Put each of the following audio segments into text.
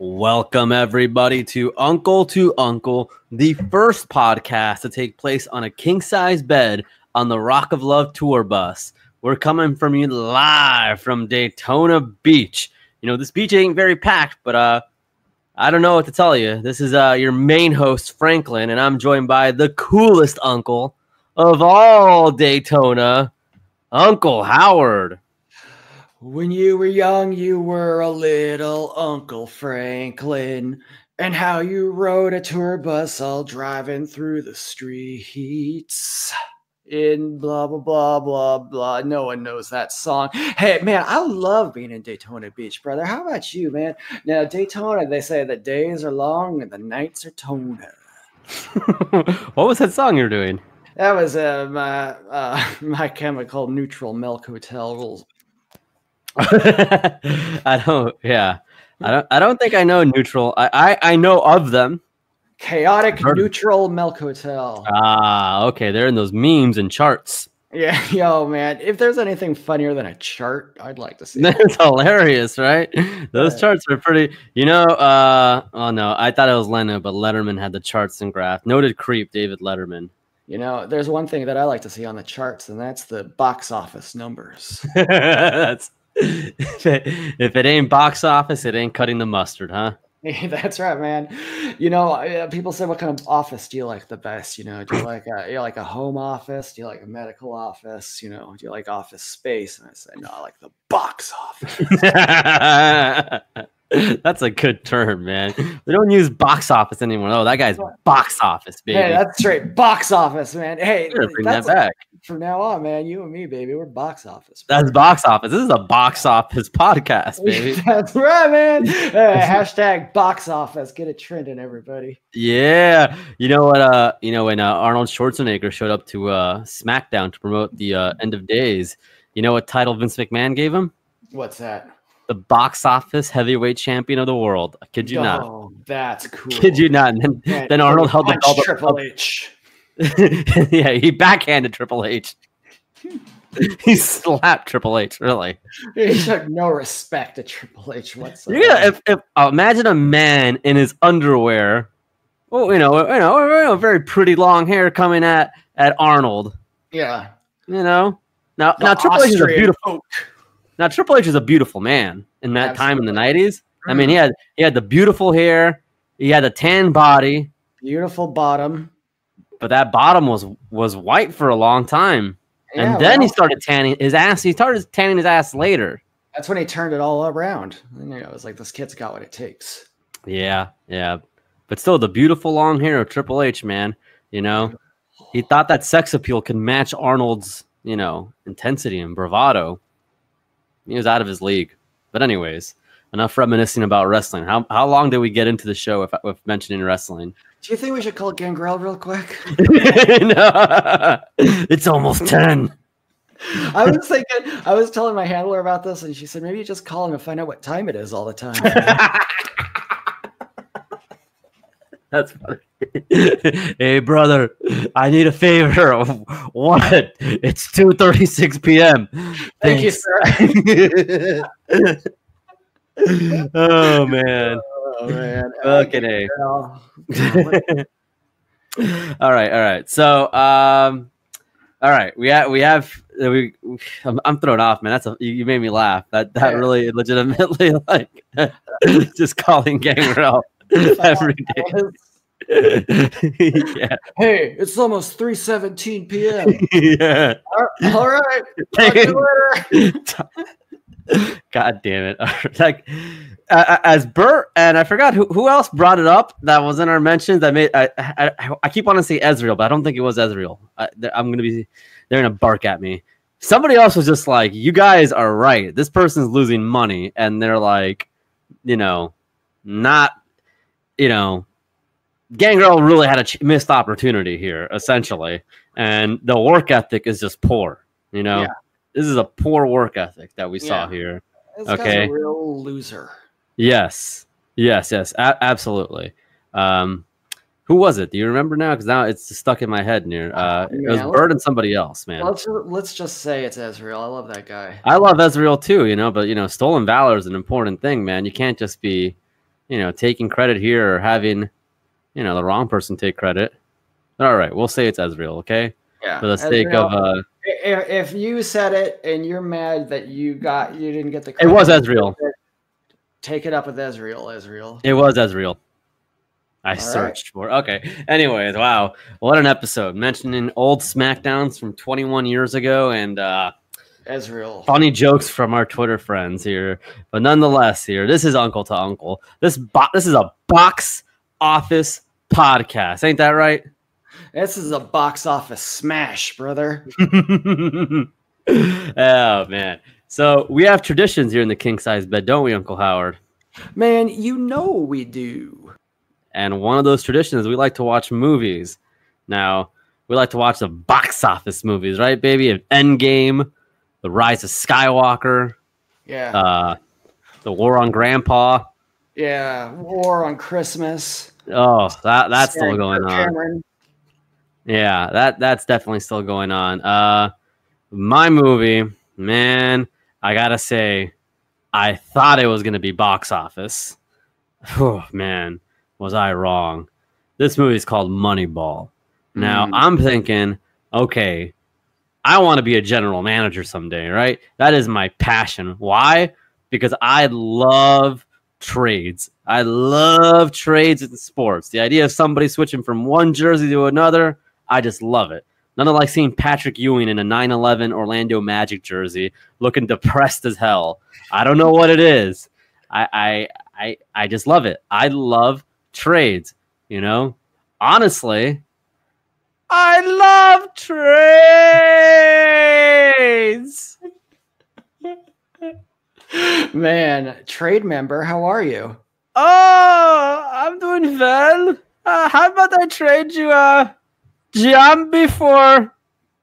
Welcome, everybody, to Uncle, the first podcast to take place on a king-size bed on the Rock of Love tour bus. We're coming from you live from Daytona Beach. You know, this beach ain't very packed, but I don't know what to tell you. This is your main host, Franklin, and I'm joined by the coolest uncle of all Daytona, Uncle Howard. When you were young, you were a little Uncle Franklin, and how you rode a tour bus all driving through the streets in blah, blah, blah, blah, blah. No one knows that song. Hey, man, I love being in Daytona Beach, brother. How about you, man? Now, Daytona, they say the days are long and the nights are Tona. What was that song you were doing? That was My Chemical Neutral Milk Hotel Rules. I don't think I know neutral. I know of them. Chaotic Neutral Milk Hotel. Ah, okay. They're in those memes and charts. Yeah, yo, man. If there's anything funnier than a chart, I'd like to see it. It's hilarious, right? Those charts are pretty. You know, oh no, I thought it was Leno, but Letterman had the charts and graph. Noted creep, David Letterman. You know, there's one thing that I like to see on the charts, and that's the box office numbers. That's if it ain't box office, it ain't cutting the mustard, huh? That's right, man. You know, people say, what kind of office do you like the best? You know, do you like a home office? Do you like a medical office? You know, do you like office space? And I say, no, I like the box office. That's a good term, man. We don't use box office anymore. Oh, that guy's box office, baby. Hey, that's straight box office, man. Hey, bring that back. From now on, man, you and me, baby, we're box office. That's box office. This is a box office podcast, baby. That's right, man. Hashtag box office. Get it trending, everybody. Yeah. You know what? When Arnold Schwarzenegger showed up to SmackDown to promote the End of Days, you know what title Vince McMahon gave him? What's that? The box office heavyweight champion of the world. I kid you not. Oh, that's cool. Kid you not. And then Arnold held the belt. Triple H. Yeah, he backhanded Triple H. He slapped Triple H, really. He took no respect to Triple H whatsoever. Yeah, if imagine a man in his underwear, well, very pretty long hair coming at Arnold. Yeah. You know. Now Triple H is a beautiful. Now Triple H is a beautiful man in that time in the 90s. I mean, he had the beautiful hair, he had a tan body, beautiful bottom. But that bottom was white for a long time. And then he started tanning his ass. He started tanning his ass later. That's when he turned it all around. And it was like, this kid's got what it takes. Yeah. But still, the beautiful long hair of Triple H, man. You know, he thought that sex appeal could match Arnold's, intensity and bravado. He was out of his league. But anyways, enough reminiscing about wrestling. How long did we get into the show with mentioning wrestling? Do you think we should call Gangrel real quick? No, it's almost 10. I was telling my handler about this, and she said, maybe you just call him and find out what time it is all the time. That's funny. Hey, brother, I need a favor. What? It's 2:36 p.m. Thank you, sir. Oh, man. Oh, man. Fucking A. All right. So, all right. I'm thrown off, man. You made me laugh. That really legitimately just calling Gangrel every day. Yeah. Hey, it's almost 3:17 p.m. Yeah. All right. Talk to you later. God damn it! As Bert and I forgot who else brought it up that was in our mentions. I keep wanting to say Ezreal, but I don't think it was Ezreal. They're gonna bark at me. Somebody else was just like, "You guys are right. This person's losing money," and they're like, Gangrel really had a missed opportunity here, essentially, and the work ethic is just poor. Yeah. This is a poor work ethic that we saw here. This guy's a real loser. Yes, absolutely. Who was it? Do you remember now? Because now it's just stuck in my head. It was Bird and somebody else, man. Let's just say it's Ezreal. I love that guy. I love Ezreal too, but stolen valor is an important thing, man. You can't just be, taking credit here or having, the wrong person take credit. All right, we'll say it's Ezreal, okay? Yeah. For the sake of if you said it and you're mad that you didn't get the credit, it was Ezreal. Take it up with Ezreal. It was Ezreal. I searched for okay. Anyways, wow, what an episode! Mentioning old SmackDowns from 21 years ago and Ezreal. Funny jokes from our Twitter friends here, but nonetheless, this is Uncle to Uncle. This is a box office podcast, ain't that right? This is a box office smash, brother. Oh man! So we have traditions here in the king size bed, don't we, Uncle Howard? Man, we do. And one of those traditions, we like to watch movies. Now, we like to watch the box office movies, right, baby? Endgame, The Rise of Skywalker, yeah, The War on Grandpa, yeah, War on Christmas. Oh, that's still going on. Cameron. Yeah, that's definitely still going on. My movie, man, I gotta say, I thought it was gonna be box office. Oh man. Was I wrong? This movie is called Moneyball. Now, I'm thinking, okay, I want to be a general manager someday, right? That is my passion. Why? Because I love trades. I love trades in sports. The idea of somebody switching from one jersey to another, I just love it. None of like seeing Patrick Ewing in a 9/11 Orlando Magic jersey looking depressed as hell. I don't know what it is. I just love it. I love trades, honestly, I love trades. Man, trade member, how are you? Oh, I'm doing well. How about I trade you Giambi for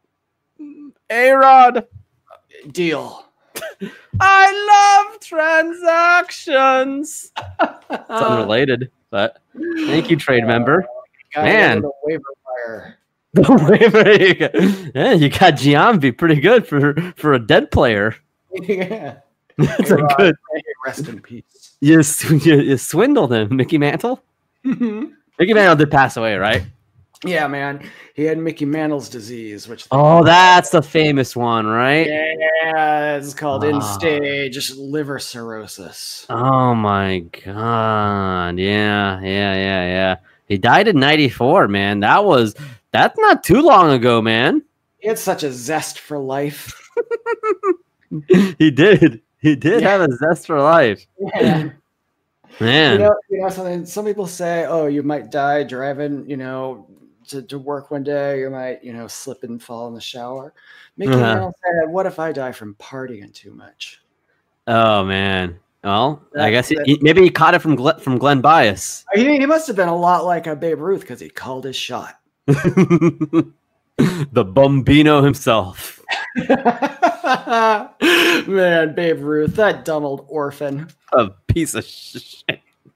A-Rod? Deal. I love transactions. It's unrelated. But thank you, trade member. Man, the waiver wire. The waiver. Yeah, you got Giambi pretty good for a dead player. Yeah, that's a good. Rest in peace. You swindled him, Mickey Mantle. Mickey Mantle did pass away, right? Yeah, man. He had Mickey Mantle's disease, which that's the famous one, right? Yeah, it's called end-stage liver cirrhosis. Oh my god. Yeah. He died in 94, man. That's not too long ago, man. He had such a zest for life. He did have a zest for life. Yeah. Man. Something. Some people say, "Oh, you might die driving, to work one day. You might, slip and fall in the shower." Mickey Mantle said, "What if I die from partying too much?" Oh man. Well, I guess maybe he caught it from Len Bias. He must have been a lot like a Babe Ruth because he called his shot. The Bombino himself. Man, Babe Ruth, that dumb old orphan. A piece of shit.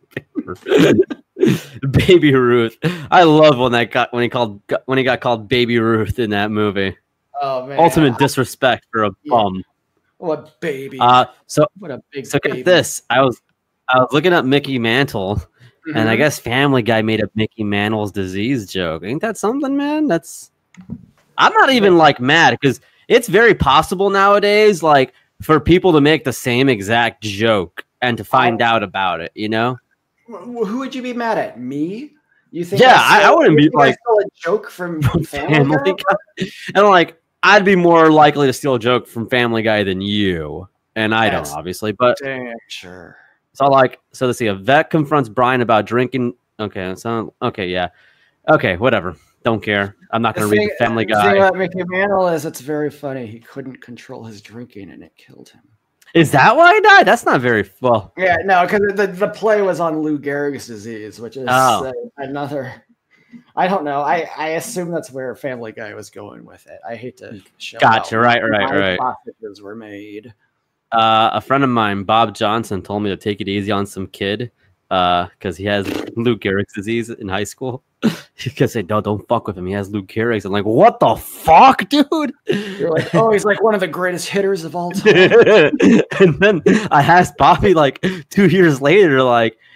Baby Ruth. I love when he got called Baby Ruth in that movie. Oh man. Ultimate disrespect for a bum. What baby. What a big so baby. Get this. I was looking up Mickey Mantle, and I guess Family Guy made a Mickey Mantle's disease joke. Ain't that something, man? I'm not even like mad because it's very possible nowadays, like for people to make the same exact joke and to find out about it, Who would you be mad at? Me? You think? Yeah, I wouldn't be like a joke from Family Guy. And like I'd be more likely to steal a joke from Family Guy than you, and I don't obviously, but damn sure. So let's see. A vet confronts Brian about drinking. Okay, yeah, okay, whatever. Don't care. I'm not going to read the Family Guy. The thing about Mickey Mantle is it's very funny. He couldn't control his drinking, and it killed him. Is that why he died? That's not very well. Yeah, no, because the play was on Lou Gehrig's disease, which is another. I don't know. I assume that's where Family Guy was going with it. I hate to show. Gotcha. Right. Sausages were made. A friend of mine, Bob Johnson, told me to take it easy on some kid because he has Lou Gehrig's disease in high school. He could say, "No, don't fuck with him. He has Lou Gehrig's." I'm like, "What the fuck, dude?" You're like, "Oh, he's like one of the greatest hitters of all time." And then I asked Bobby like 2 years later, like,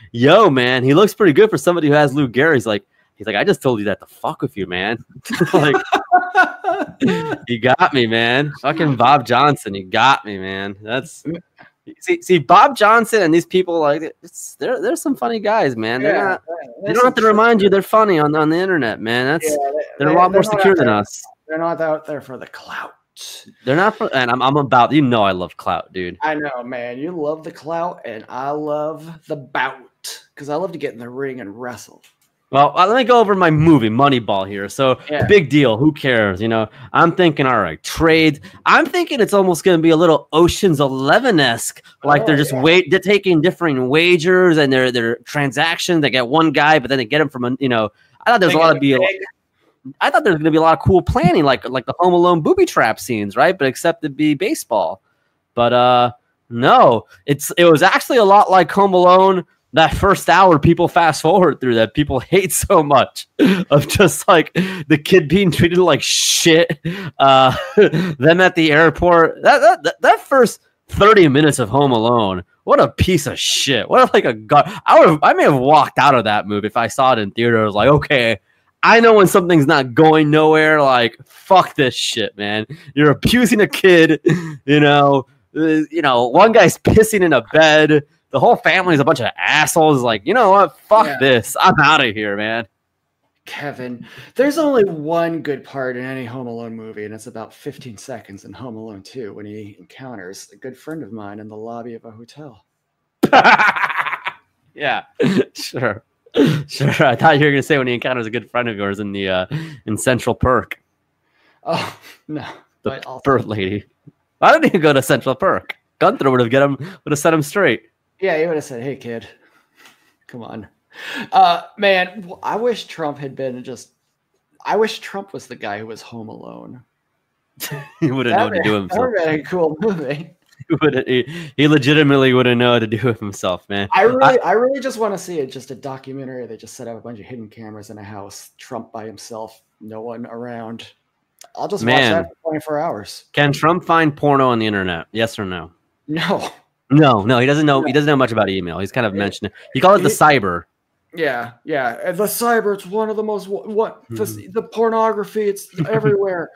yo, man, he looks pretty good for somebody who has Lou Gehrig. He's like, I just told you that to fuck with you, man. Like, you got me, man. Fucking Bob Johnson, you got me, man. That's see Bob Johnson and these people, like, they're some funny guys, man. They're not. You don't have to remind you they're funny on the internet, man. They're a lot more secure than us. They're not out there for the clout. They're not for, and I'm about, you know, I love clout, dude. I know, man. You love the clout, and I love the bout because I love to get in the ring and wrestle. Well, let me go over my movie, Moneyball, here. So, big deal. Who cares? You know, I'm thinking, all right, trade. I'm thinking it's almost going to be a little Ocean's 11-esque. Like they're just they're taking different wagers and they're transactions. They get one guy, but then they get him from I thought there's I thought there was going to be a lot of cool planning, like the Home Alone booby trap scenes, right? But except it'd be baseball. But no, it was actually a lot like Home Alone. That first hour, people fast forward through that. People hate so much of just like the kid being treated like shit. Them at the airport. That first 30 minutes of Home Alone. What a piece of shit. What like a god. I may have walked out of that movie if I saw it in theater. I was like, okay, I know when something's not going nowhere. Like, fuck this shit, man. You're abusing a kid. One guy's pissing in a bed. The whole family is a bunch of assholes. Like, you know what? Fuck this. I'm out of here, man. Kevin, there's only one good part in any Home Alone movie, and it's about 15 seconds in Home Alone 2 when he encounters a good friend of mine in the lobby of a hotel. Yeah, sure. I thought you were going to say when he encounters a good friend of yours in the in Central Perk. Oh, no. The bird lady. Why didn't he go to Central Perk? Gunther would have set him straight. Yeah, he would have said, hey, kid, come on. Man, I wish Trump had been I wish Trump was the guy who was Home Alone. He would have known to do himself. That would have been a cool movie. He legitimately would have known to do it himself, man. I really just want to see it, just a documentary. They just set up a bunch of hidden cameras in a house, Trump by himself, no one around. I'll just watch that for 24 hours. Can Trump find porno on the internet? Yes or no? No. No, he doesn't know. He doesn't know much about email. He's kind of mentioned it. He called it the cyber. Yeah. The cyber. It's one of the most the pornography. It's everywhere.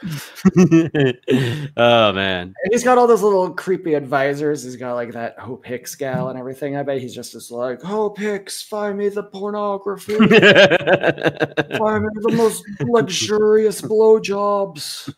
Oh man. And he's got all those little creepy advisors. He's got like that Hope Hicks gal and everything. I bet he's just like, Hope Hicks, find me the pornography. Find me the most luxurious blowjobs.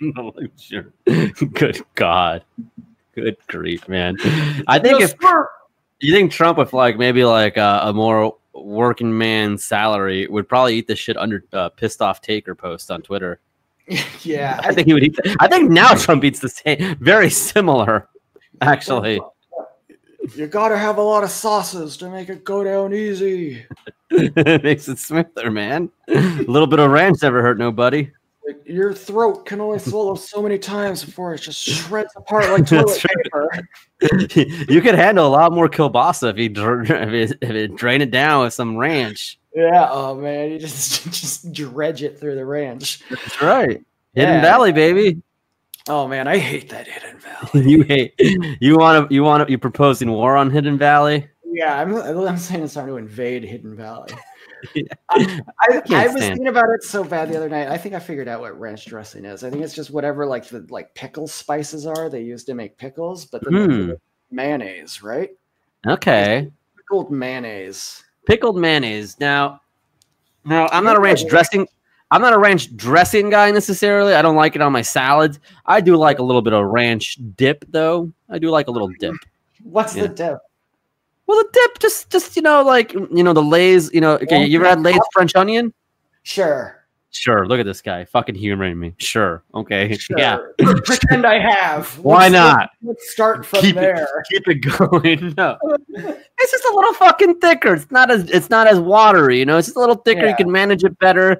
Good God. Good grief, man. I think you think Trump with maybe a more working man salary would probably eat the shit under pissed off Taker post on Twitter. Yeah. I think he would eat I think now Trump eats the same, very similar, actually. You gotta have a lot of sauces to make it go down easy. It makes it smoother, man. A little bit of ranch never hurt nobody. Like, your throat can only swallow so many times before it just shreds apart like toilet paper. You could handle a lot more kielbasa if you drain it down with some ranch. Yeah, oh man, you just dredge it through the ranch. That's right. Hidden Valley, baby. Oh man, I hate that Hidden Valley. You proposing war on Hidden Valley? Yeah, I'm saying it's time to invade Hidden Valley. Yeah. I was thinking about it so bad the other night. I think I figured out what ranch dressing is. I think it's just whatever the pickle spices are they use to make pickles, but then mayonnaise, right? Okay. Pickled mayonnaise. Pickled mayonnaise. Now I'm not a ranch dressing. I'm not a ranch dressing guy necessarily. I don't like it on my salads. I do like a little bit of ranch dip, though. I do like a little dip. What's the dip? Well, the dip, just the Lay's, okay, you ever had Lay's French onion? Sure. Look at this guy, fucking humoring me. Sure. Okay. Sure. Yeah. Pretend I have. Why not? Let's start from there. Keep it going. No. It's just a little fucking thicker. It's not as watery, It's just a little thicker. Yeah. You can manage it better.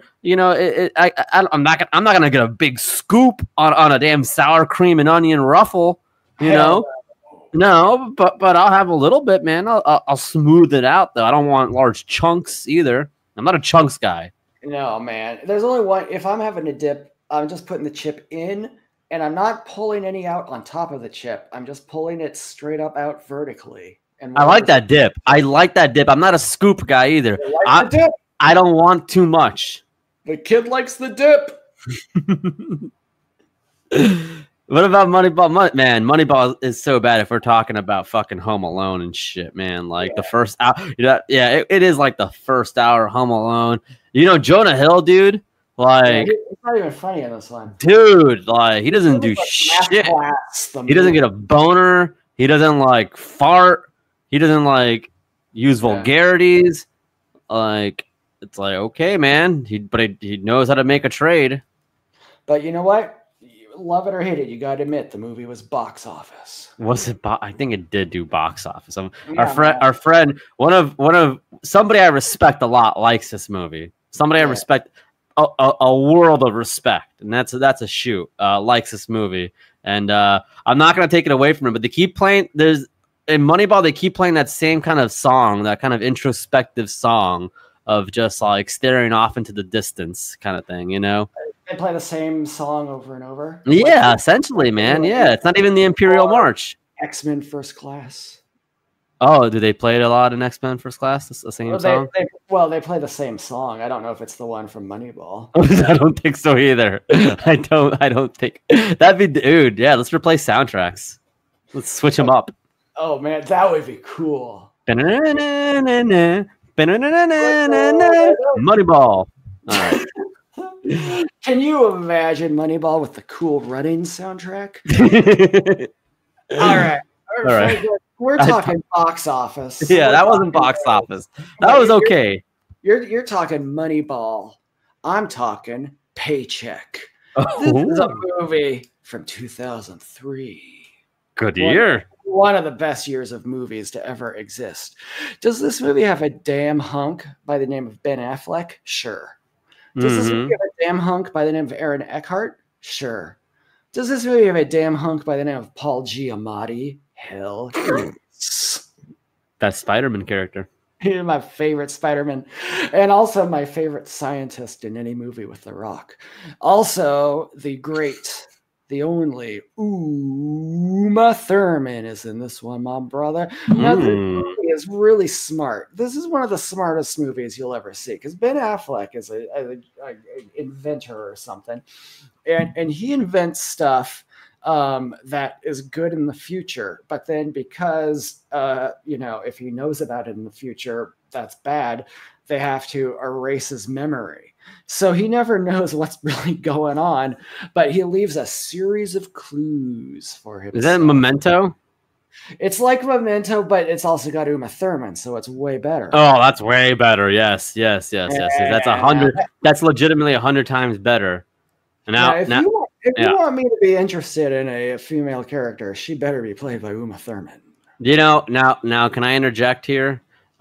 I'm not gonna get a big scoop on a damn sour cream and onion ruffle, No, but I'll have a little bit, man. I'll smooth it out, though. I don't want large chunks either. I'm not a chunks guy. No, man. There's only one. If I'm having a dip, I'm just putting the chip in, and I'm not pulling any out on top of the chip. I'm just pulling it straight up out vertically. And I like that dip. I like that dip. I'm not a scoop guy either. Like the dip. I don't want too much. The kid likes the dip. What about Moneyball? Man, Moneyball is so bad if we're talking about fucking Home Alone and shit, man. Like the first hour, it is like the first hour Home Alone. You know, Jonah Hill, dude. Like, it's not even funny in this one, dude. Like, he doesn't do shit. He doesn't get a boner. He doesn't like fart. He doesn't like use vulgarities. Like, it's like, okay, man. He knows how to make a trade. But you know what? Love it or hate it, you got to admit the movie was box office. Was it? I think it did do box office. Our friend, one of somebody I respect a lot likes this movie. Somebody I respect a world of respect, and that's a shoot. Likes this movie, and I'm not gonna take it away from him. But they keep playing. In Moneyball, they keep playing that same kind of song, that kind of introspective song of just like staring off into the distance, kind of thing. You know. They play the same song over and over. Yeah, essentially, man. Yeah, it's not even the Imperial March. X-Men First Class. Oh, do they play it a lot in X-Men First Class? The same song? They play the same song. I don't know if it's the one from Moneyball. I don't think so either. I don't think that'd be, dude. Yeah, let's replace soundtracks. Let's switch them up. Oh man, that would be cool. Moneyball. All right. Can you imagine Moneyball with the Cool Running soundtrack? All right. We're talking box office. Yeah, that wasn't box office. That was okay. You're talking Moneyball. I'm talking Paycheck. This is a movie from 2003. Good year. One of the best years of movies to ever exist. Does this movie have a damn hunk by the name of Ben Affleck? Sure. Does this movie have a damn hunk by the name of Aaron Eckhart? Sure. Does this movie have a damn hunk by the name of Paul Giamatti? Hell yes. That Spider-Man character. He's my favorite Spider-Man. And also my favorite scientist in any movie with The Rock. Also, the great, the only Uma Thurman is in this one, my brother. Now, this movie is really smart. This is one of the smartest movies you'll ever see because Ben Affleck is an inventor or something, and he invents stuff that is good in the future. But then because if he knows about it in the future, that's bad. They have to erase his memory. So he never knows what's really going on, but he leaves a series of clues for him. Is that Memento? It's like Memento, but it's also got Uma Thurman, so it's way better. Oh, that's way better. Yes. That's 100. That's legitimately 100 times better. If you want me to be interested in a female character, she better be played by Uma Thurman. You know, now can I interject here?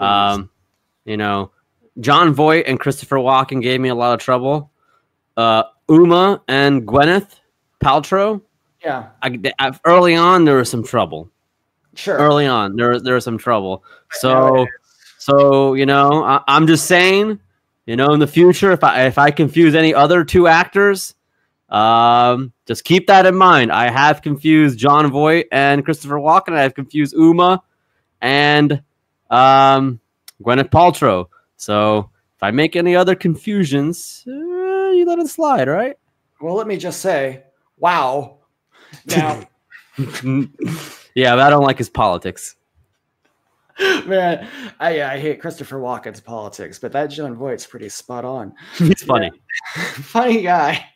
John Voight and Christopher Walken gave me a lot of trouble. Uma and Gwyneth Paltrow. Yeah. Early on, there was some trouble. Sure. Early on, there was some trouble. So I'm just saying, in the future, if I confuse any other two actors, just keep that in mind. I have confused John Voight and Christopher Walken. I have confused Uma and Gwyneth Paltrow. So if I make any other confusions, you let it slide, right? Well, let me just say, wow. Now, yeah, but I don't like his politics. Man, I hate Christopher Walken's politics, but that John Voight's pretty spot on. He's funny. Funny guy.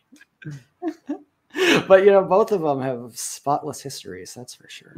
But, both of them have spotless histories, that's for sure.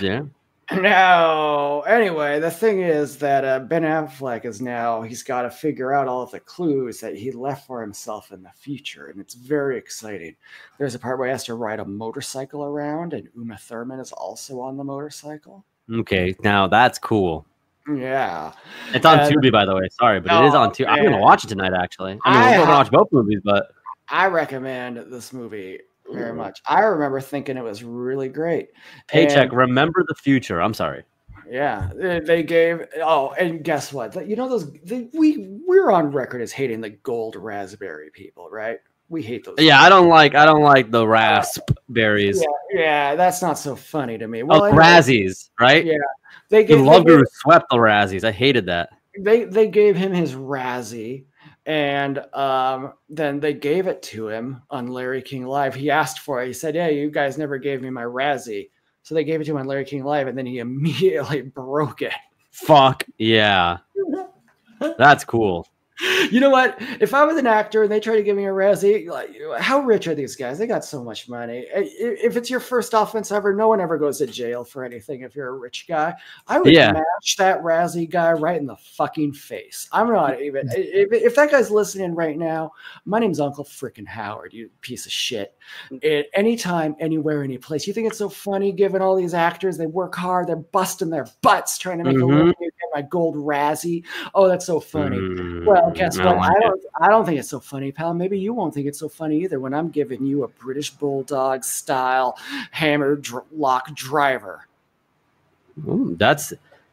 No. Anyway, the thing is that Ben Affleck he's got to figure out all of the clues that he left for himself in the future, and it's very exciting. There's a part where he has to ride a motorcycle around, and Uma Thurman is also on the motorcycle. Okay, now that's cool. Yeah. It's on Tubi, by the way. Sorry, but it is on Tubi. I'm going to watch it tonight, actually. We're going to watch both movies, but... I recommend this movie very much. I remember thinking it was really great. Paycheck, remember the future. I'm sorry. Yeah, they gave. Oh, and guess what? We're on record as hating the gold raspberry people, right? We hate those. Yeah, I don't like the raspberries. Yeah, that's not so funny to me. Well, Razzies, right? Yeah, They The Love Guru swept the Razzies. I hated that. They gave him his Razzie, and then they gave it to him on Larry King Live. He asked for it. He said, "Yeah, you guys never gave me my Razzie." So they gave it to him on Larry King Live, and then he immediately broke it. Fuck yeah. That's cool. You know what? If I was an actor and they try to give me a Razzie, like, how rich are these guys? They got so much money. If it's your first offense ever, no one ever goes to jail for anything if you're a rich guy. I would match that Razzie guy right in the fucking face. I'm not even. If that guy's listening right now, my name's Uncle Frickin' Howard, you piece of shit. Anytime, anywhere, any place. You think it's so funny given all these actors, they work hard, they're busting their butts trying to make a living, get my gold Razzie. Oh, that's so funny. Well, guess what? I don't think it's so funny, pal. Maybe you won't think it's so funny either when I'm giving you a British Bulldog style hammer lock driver. Ooh, that's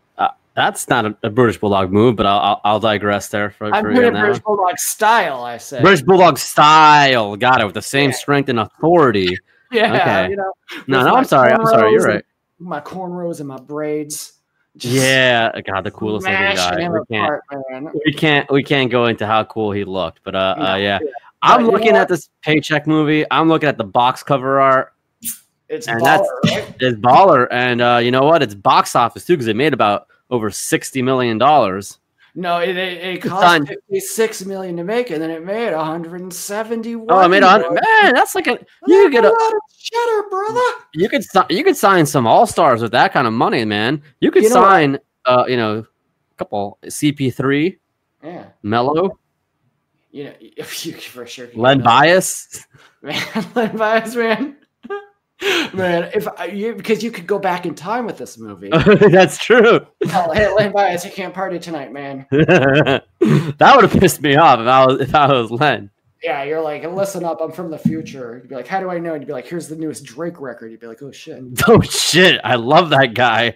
not a British Bulldog move, but I'll digress there for I'm you now. British Bulldog style, I said. British Bulldog style, got it, with the same strength and authority. Yeah, okay. You know. No, I'm sorry. You're right. My cornrows and my braids. Yeah, God, the coolest looking guy. We can't go into how cool he looked, but yeah. I'm looking at this Paycheck movie. I'm looking at the box cover art. It's baller, right? It's baller, and you know what? It's box office too, because it made about over $60 million. No, it cost $56 million to make, and then it made $171. Oh, it made $100. Man, that's like you get a lot of cheddar, brother. You could sign some all-stars with that kind of money, man. You could sign a couple CP3, Mellow. You know, for sure. Len Bias, man, Len Bias, man. Man, because you could go back in time with this movie. That's true. Oh, hey, Len Bias, you can't party tonight, man. That would have pissed me off if I was Len. Yeah, you're like, listen up, I'm from the future. You'd be like, how do I know? And you'd be like, here's the newest Drake record. You'd be like, oh shit. Oh shit, I love that guy.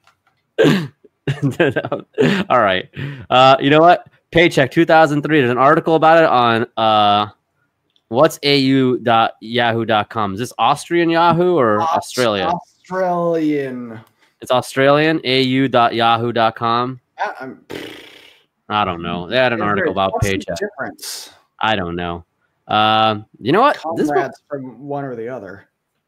All right. You know what? Paycheck 2003. There's an article about it on what's au.yahoo.com. Is this Austrian Yahoo or Australia? Australian. It's Australian. au.yahoo.com. I don't know. They had an article about Paycheck. Difference. I don't know. You know what? Comrades from one or the other.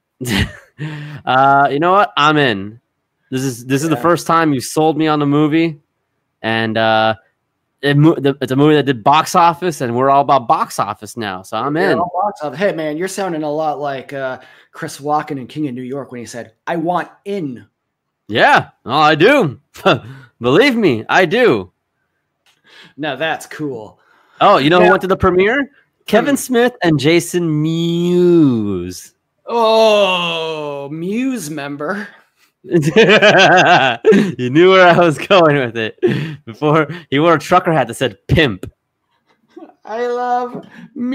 You know what? I'm in. This is the first time you sold me on the movie, and it's a movie that did box office, and we're all about box office now. So I'm in. Hey man, you're sounding a lot like Chris Walken in King of New York when he said, "I want in." Yeah, I do. Believe me, I do. Now that's cool. Oh, you know who went to the premiere? Kevin Smith and Jason Mewes. Oh, Mewes member. You knew where I was going with it. Before he wore a trucker hat that said "pimp." I love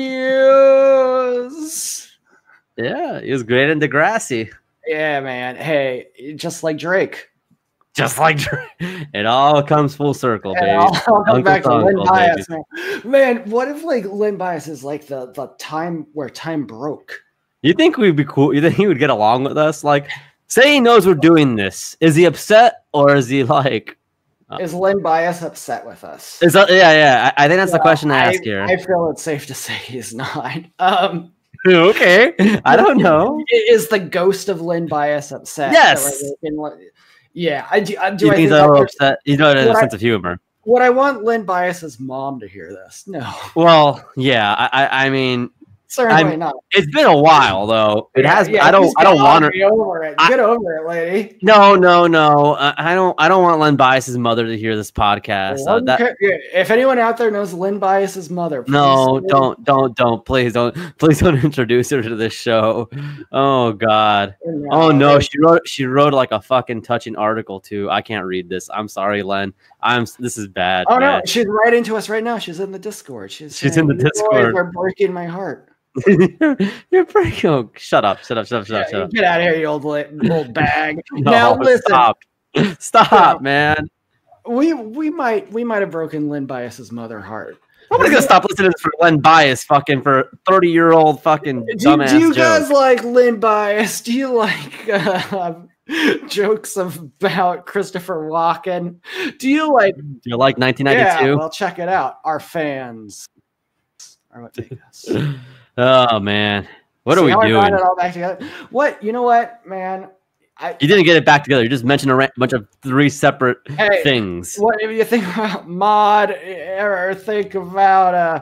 Mewes. Yeah, he was great in Degrassi. Yeah, man. Hey, just like Drake. Just like Drake. It all comes full circle, baby. I'll come back to Len Bias, man. Man, what if like Len Bias is like the time where time broke? You think we'd be cool? You think he would get along with us? Like, say he knows we're doing this. Is he upset or is he like? Is Len Bias upset with us? Is that, yeah. I think that's the question to ask here. I feel it's safe to say he's not. Okay, I don't know. Is the ghost of Len Bias upset? Yes. Yeah, I do. You think he's a little upset? You know, a sense of humor. Would I want Len Bias's mom to hear this? No. Well, yeah. I mean, certainly not. It's been a while though. It has. I don't want her. Get over it. Get over it, lady. No. I don't want Len Bias's mother to hear this podcast. If anyone out there knows Len Bias's mother, no, don't. Please don't introduce her to this show. Oh God. No. Oh no. She wrote like a fucking touching article too. I can't read this. I'm sorry, Len. This is bad. Oh man. No, she's right into us right now. She's in the Discord. She's in the Discord. We're breaking my heart. You're breaking. Oh, shut up. Get out of here, you old bag. No, now listen. Stop, man. We might have broken Len Bias's mother heart. Nobody's gonna stop listening for Len Bias fucking for 30-year-old fucking dumbass. Do you guys like Len Bias? Do you like jokes about Christopher Walken. Do you like 1992? Yeah, well, check it out. Our fans are what make us. Oh man, what are we doing? It all back together. What? You know what, man? You didn't get it back together. You just mentioned a bunch of 3 separate things. What if you think about Maud or think about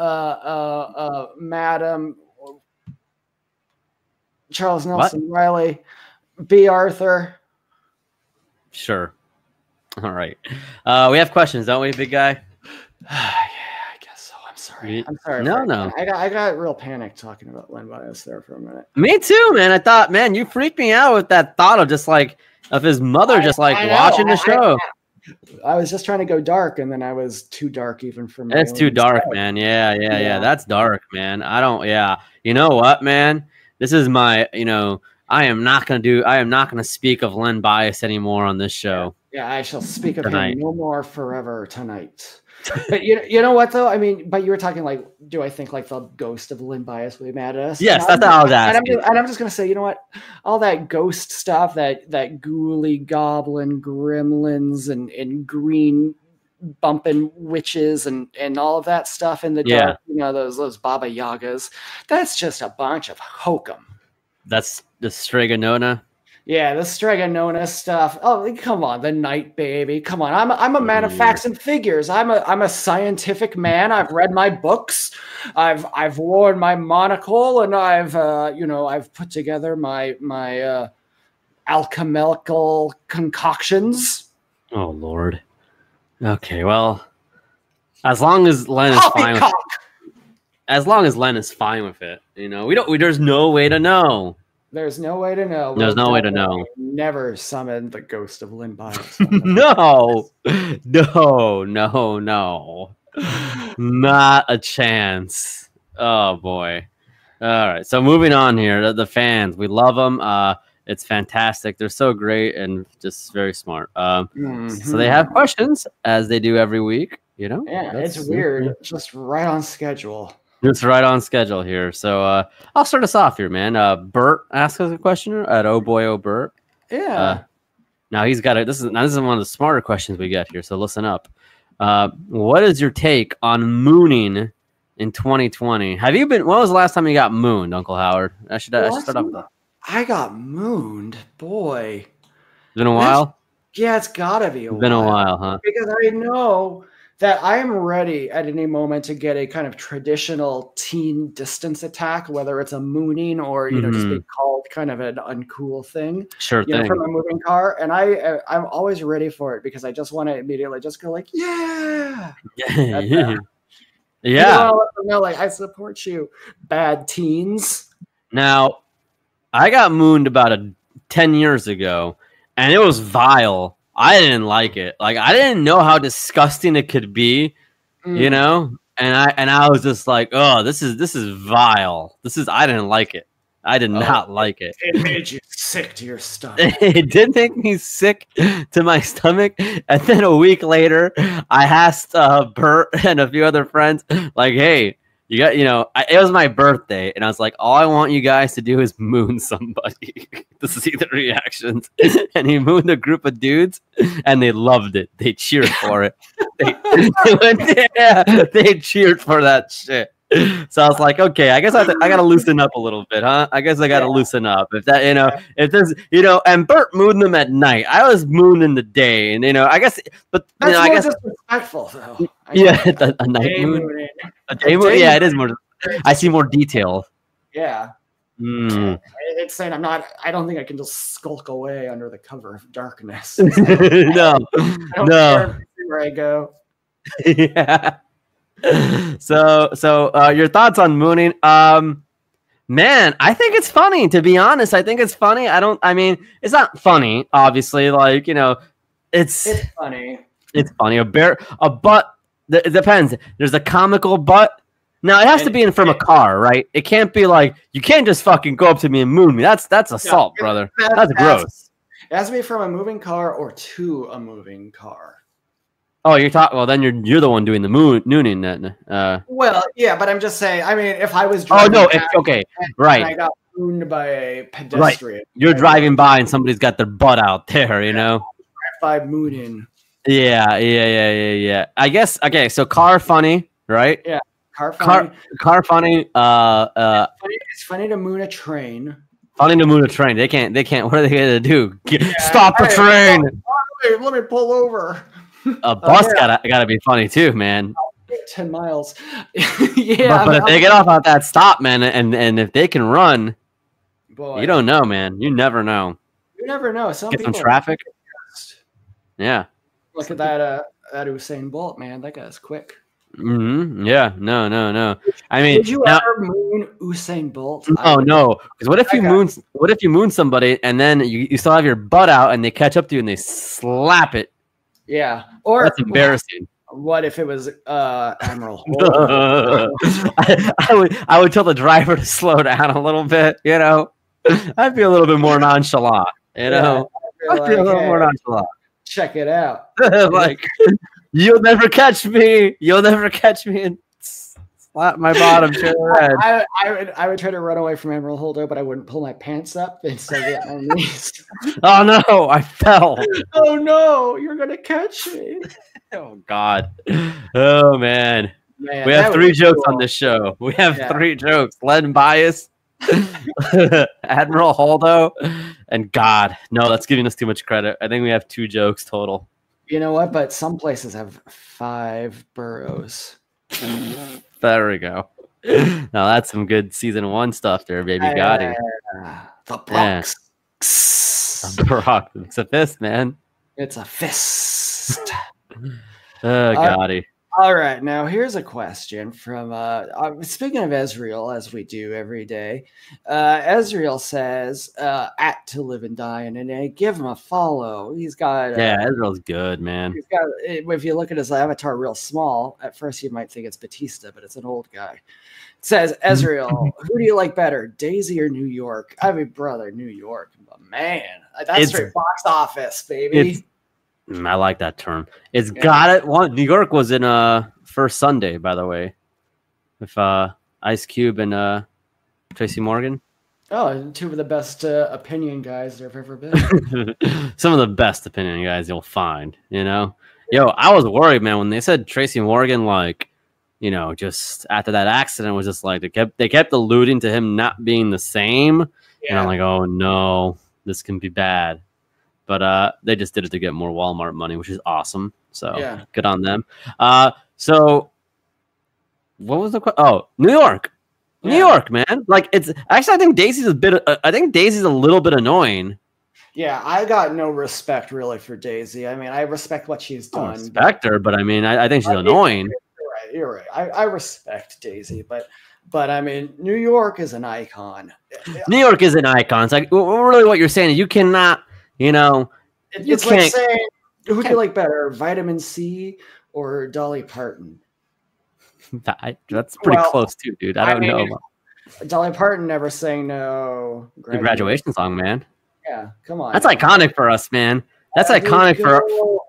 Madam Charles Nelson Riley, B. Arthur? Sure. All right. We have questions, don't we, big guy? I'm sorry. No. I got real panicked talking about Len Bias there for a minute. Me too, man. I thought, man, you freaked me out with that thought of just like of his mother watching the show. I was just trying to go dark, and then I was too dark even for me. That's too dark, man. Yeah. That's dark, man. I don't. Yeah. You know what, man? This is my. I am not gonna speak of Len Bias anymore on this show. Yeah, I shall speak of him no more forever tonight. But you know what though? I mean, but you were talking like, do I think like the ghost of Len Bias will be mad at us? Yes, that's what I was asking. And I'm just gonna say, you know what? All that ghost stuff, that ghouly goblin gremlins and green bumping witches and all of that stuff in the dark, those Baba Yagas. That's just a bunch of hokum. That's the Stregonona. Yeah, the Stregonona stuff. Oh, come on, the Night Baby. Come on, I'm a man of facts and figures. I'm a scientific man. I've read my books. I've worn my monocle, and I've put together my alchemical concoctions. Oh Lord. Okay, well, as long as Len is fine with it. As long as Len is fine with it, there's no way to know. There's no way to know. There's no way to know. Never summoned the ghost of Len Bias. No. Not a chance. Oh, boy. All right. So moving on here. The fans. We love them. It's fantastic. They're so great and just very smart. So they have questions, as they do every week. Yeah, it's weird. It's just right on schedule. It's right on schedule here. So I'll start us off here, man. Bert asks us a question at Oh Boy, Oh Bert. Yeah. Now he's got it. This is one of the smarter questions we get here. So listen up. What is your take on mooning in 2020? When was the last time you got mooned, Uncle Howard? I should start off with that. I got mooned, boy. It's been a while? Yeah, it's gotta be been a while, huh? Because I know that I am ready at any moment to get a kind of traditional teen distance attack, whether it's a mooning or just being called kind of an uncool thing. Sure thing. From a moving car, and I'm always ready for it because I just want to immediately just go like, yeah. Yeah. I let them know, like, I support you, bad teens. Now, I got mooned about 10 years ago, and it was vile. I didn't like it. Like, I didn't know how disgusting it could be, and I was just like, oh, this is vile. I didn't like it. I did not like it. It made you sick to your stomach. It did make me sick to my stomach. And then a week later, I asked Bert and a few other friends, like, hey, you got, it was my birthday. And I was like, all I want you guys to do is moon somebody to see the reactions. And he mooned a group of dudes and they loved it. They cheered for it. They cheered for that shit. So I was like, okay, I guess I got to loosen up a little bit, huh? I guess I got to loosen up. If that, if there's, and Bert mooned them at night. I was mooned in the day, and I guess, but that's I guess disrespectful though. A night moon, a day moon. Yeah, it is more. I see more detail. Yeah. It's saying I don't think I can just skulk away under the cover of darkness. No. Where I go. Yeah. So your thoughts on mooning? Man, I think it's funny, to be honest. I think it's funny. It's not funny, obviously. Like, it's funny. It's funny. A butt. It depends. There's a comical butt. Now it has to be from a car, right? It can't be like, you can't just fucking go up to me and moon me. That's assault, brother. That's gross. It has to be from a moving car or to a moving car. Oh, you're talking. Well, then you're the one doing the mooning then. Well, yeah, but I'm just saying. I mean, if I was driving, okay, right. mooned by a pedestrian. Right. You're driving by and somebody's got their butt out there, you know? By mooning. Yeah. I guess, okay, so car funny, right? Yeah. Car funny. Car funny. It's funny to moon a train. Funny to moon a train. They can't, what are they going to do? Stop the train! Let me pull over. A bus gotta be funny too, man. 10 miles. Yeah. But if they get off at that stop, man, and if they can run, boy, you don't know, man. You never know. You never know. Some Get people some traffic. Yeah. Look at that Usain Bolt, man. That guy's quick. Mm-hmm. Yeah. No. I mean, did you ever moon Usain Bolt? No. Because what if you moon somebody and then you still have your butt out and they catch up to you and they slap it? Yeah. Or that's embarrassing. What if it was Admiral? I would tell the driver to slow down a little bit. You know, I'd be a little bit more nonchalant. You know, I'd be a little more nonchalant. Check it out. Like, you'll never catch me. You'll never catch me and slap my bottom to the head. I would try to run away from Emerald Holder, but I wouldn't pull my pants up and so get my knees. Oh no, I fell. Oh no, you're gonna catch me. Oh God. Oh man. We have 3 jokes on this show. We have 3 jokes. Len Bias, Admiral Holdo, and God. No, that's giving us too much credit. I think we have 2 jokes total. You know what? But some places have 5 boroughs. There we go. Now that's some good season 1 stuff there, baby. Gotti. The Bronx. The Bronx. It's a fist, man. It's a fist. Gotti. All right, now here's a question from speaking of Ezreal, as we do every day. Ezreal says at To Live and Die and give him a follow. He's got Ezreal's good, man. He's got, if you look at his avatar real small, at first you might think it's Batista, but it's an old guy. It says Ezreal, who do you like better, Daisy or New York? I mean, brother, New York, but man, that's straight box office, baby. I like that term. It's got it. New York was in First Sunday, by the way, with Ice Cube and Tracy Morgan. Oh, 2 of the best opinion guys there have ever been. Some of the best opinion guys you'll find. You know, I was worried, man, when they said Tracy Morgan, like, you know, just after that accident, was just like they kept alluding to him not being the same, and I'm like, oh no, this can be bad. But they just did it to get more Walmart money, which is awesome. So good on them. So what was the question? Oh, New York. New York, man. Like, it's actually, I think Daisy's a little bit annoying. Yeah, I got no respect really for Daisy. I mean, I respect what she's done. I respect her, but I mean, I think she's annoying. You're right. I respect Daisy, but I mean, New York is an icon. New York is an icon. It's like, really what you're saying is you cannot, you know, it's like saying, who do you like better, Vitamin C or Dolly Parton? That's pretty close too, dude. I don't know. Dolly Parton never sang no the graduation song, man. Yeah, come on. That's iconic for us, man. That's iconic for.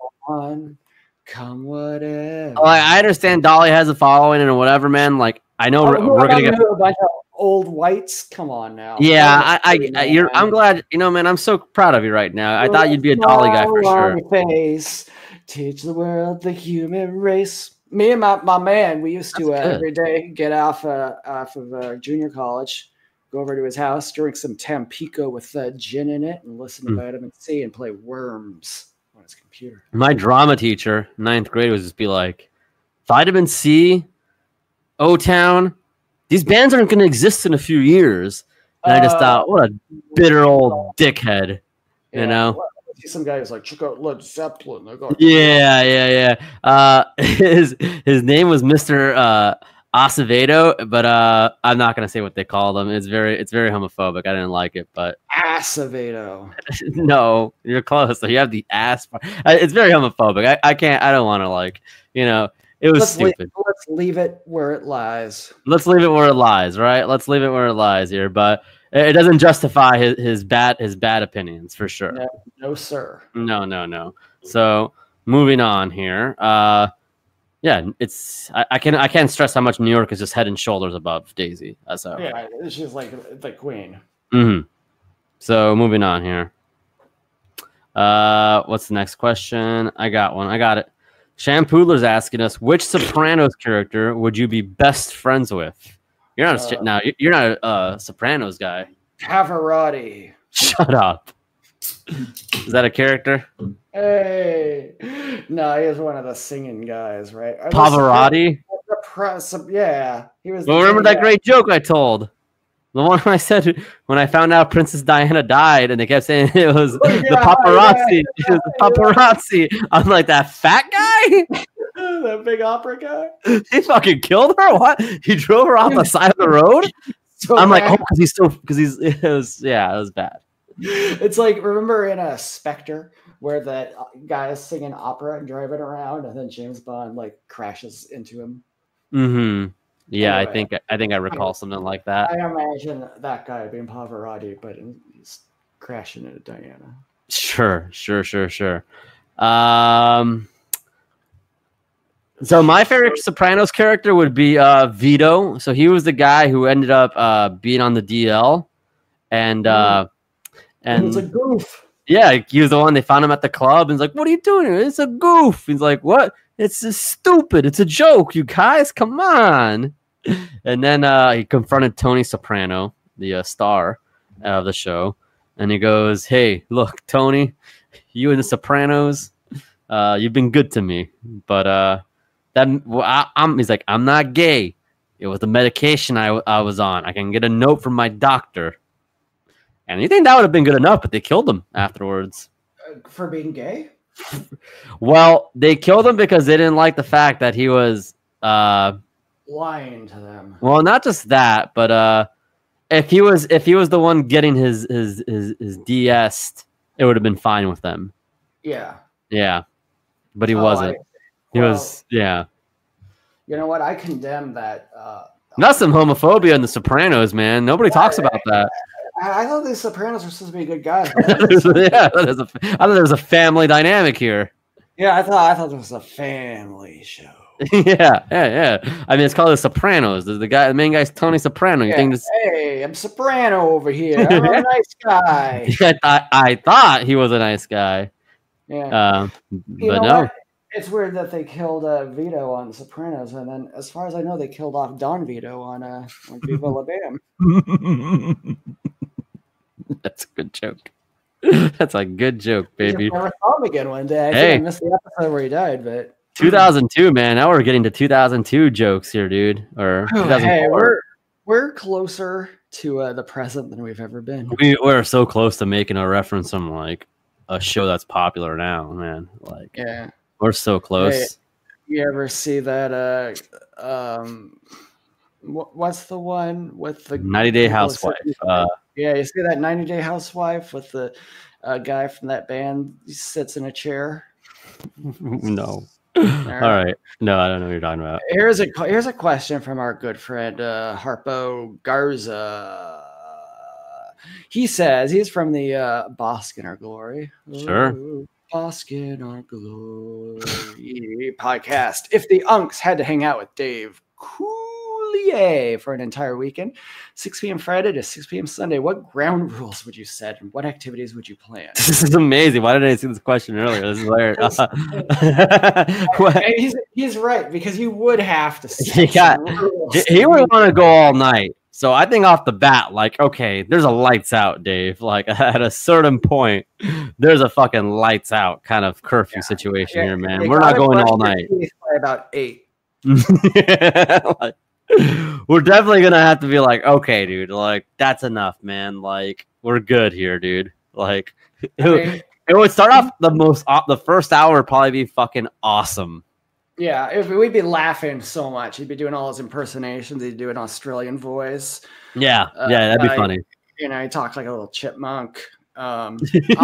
Come whatever. Oh, I understand Dolly has a following and whatever, man. Like, I know we're gonna get a bunch of old whites. Come on now. Yeah, I'm glad. You know, man. I'm so proud of you right now. I thought you'd be a Dolly guy for sure. Face, teach the world the human race. Me and my man, we used to every day get off of junior college, go over to his house, drink some Tampico with gin in it, and listen to Vitamin C and play Worms on his computer. My drama teacher, 9th grade, would just be like, Vitamin C, O-Town, these bands aren't going to exist in a few years. And I just thought, what a bitter old dickhead, you know? Some guy who's like, check out Led Zeppelin. Yeah. His name was Mr. Acevedo, but I'm not gonna say what they called him. It's very homophobic. I didn't like it, but Acevedo. No, you're close. So you have the ass. It's very homophobic. I can't. I don't want to, like, you know. It was stupid. Let's leave it where it lies. Let's leave it where it lies, right? Let's leave it where it lies here, but it doesn't justify his bad opinions for sure. No, sir. No. So moving on here. It's I can't stress how much New York is just head and shoulders above Daisy. So she's like the queen. Mm-hmm. So moving on here. What's the next question? I got one. I got it. Shampooler's asking us, which Sopranos character would you be best friends with? You're not you're not a Sopranos guy. Pavarotti. Shut up. Is that a character? Hey, no, he was one of the singing guys, right? Pavarotti? Yeah, he was. Well, remember that great joke I told? The one I said when I found out Princess Diana died, and they kept saying it was the paparazzi. It was the paparazzi. I'm like, that fat guy? That big opera guy? He fucking killed her? What? He drove her off the side of the road? So I'm bad. like, oh, it was bad. It's like, remember in Spectre where that guy is singing opera and driving around, and then James Bond like crashes into him. Mm-hmm. Yeah, Anyway, I think I recall something like that. I imagine that guy being Pavarotti, but he's crashing into Diana. Sure. So my favorite Sopranos character would be Vito. So he was the guy who ended up being on the DL, and it's a goof. Yeah, he was the one. They found him at the club, and he's like, "What are you doing here? It's a goof." He's like, "What? It's just stupid. It's a joke, you guys. Come on." And then he confronted Tony Soprano, the star of the show, and he goes, "Hey, look, Tony, you and the Sopranos, you've been good to me, but he's like, I'm not gay. It was the medication I was on. I can get a note from my doctor." And you think that would have been good enough, but they killed him afterwards. For being gay? Well, they killed him because they didn't like the fact that he was lying to them. Well, not just that, but if he was the one getting his DS, it would have been fine with them. Yeah. Yeah. But he wasn't. He was, yeah. You know what? I condemn that. Not some homophobia in The Sopranos, man. Nobody talks about that. I thought the Sopranos were supposed to be good guys. Yeah, I thought there was a family dynamic here. Yeah, I thought this was a family show. Yeah. I mean, it's called The Sopranos. The main guy's Tony Soprano. You think this? Hey, I'm Soprano over here. I'm a nice guy. I thought he was a nice guy. Yeah. But no. What? It's weird that they killed Vito on The Sopranos, and then, as far as I know, they killed off Don Vito on Viva La Bam. That's a good joke. That's a good joke, baby. I never saw him again one day. I think I missed the episode where he died, but 2002, man. Now we're getting to 2002 jokes here, dude. Or 2004. Hey, we're closer to the present than we've ever been. We're so close to making a reference from like a show that's popular now, man. Like, yeah, we're so close. Hey, you ever see that? What's the one with the 90 Day Housewife? Yeah, you see that 90 Day Housewife with the guy from that band? He sits in a chair. No. All right. No, I don't know what you're talking about. Here's a question from our good friend Harpo Garza. He says he's from the Bosk in Our Glory. Sure. Bosk in Our Glory podcast. If the Unks had to hang out with Dave Coulier for an entire weekend, 6 p.m. Friday to 6 p.m. Sunday, what ground rules would you set and what activities would you plan? This is amazing. Why didn't I see this question earlier? This is hilarious. He's right, because you would have to set he would want to go all night. So I think off the bat, like, okay, there's a lights out, Dave. Like at a certain point, there's a fucking lights out kind of curfew situation here, man. We're not going all night. By about 8. Like, we're definitely gonna have to be like, okay, dude, like that's enough, man. Like we're good here, dude. Like it would start off the first hour would probably be fucking awesome. Yeah, we'd be laughing so much. He'd be doing all his impersonations. He'd do an Australian voice. Yeah, that'd be funny. You know, he talked like a little chipmunk. All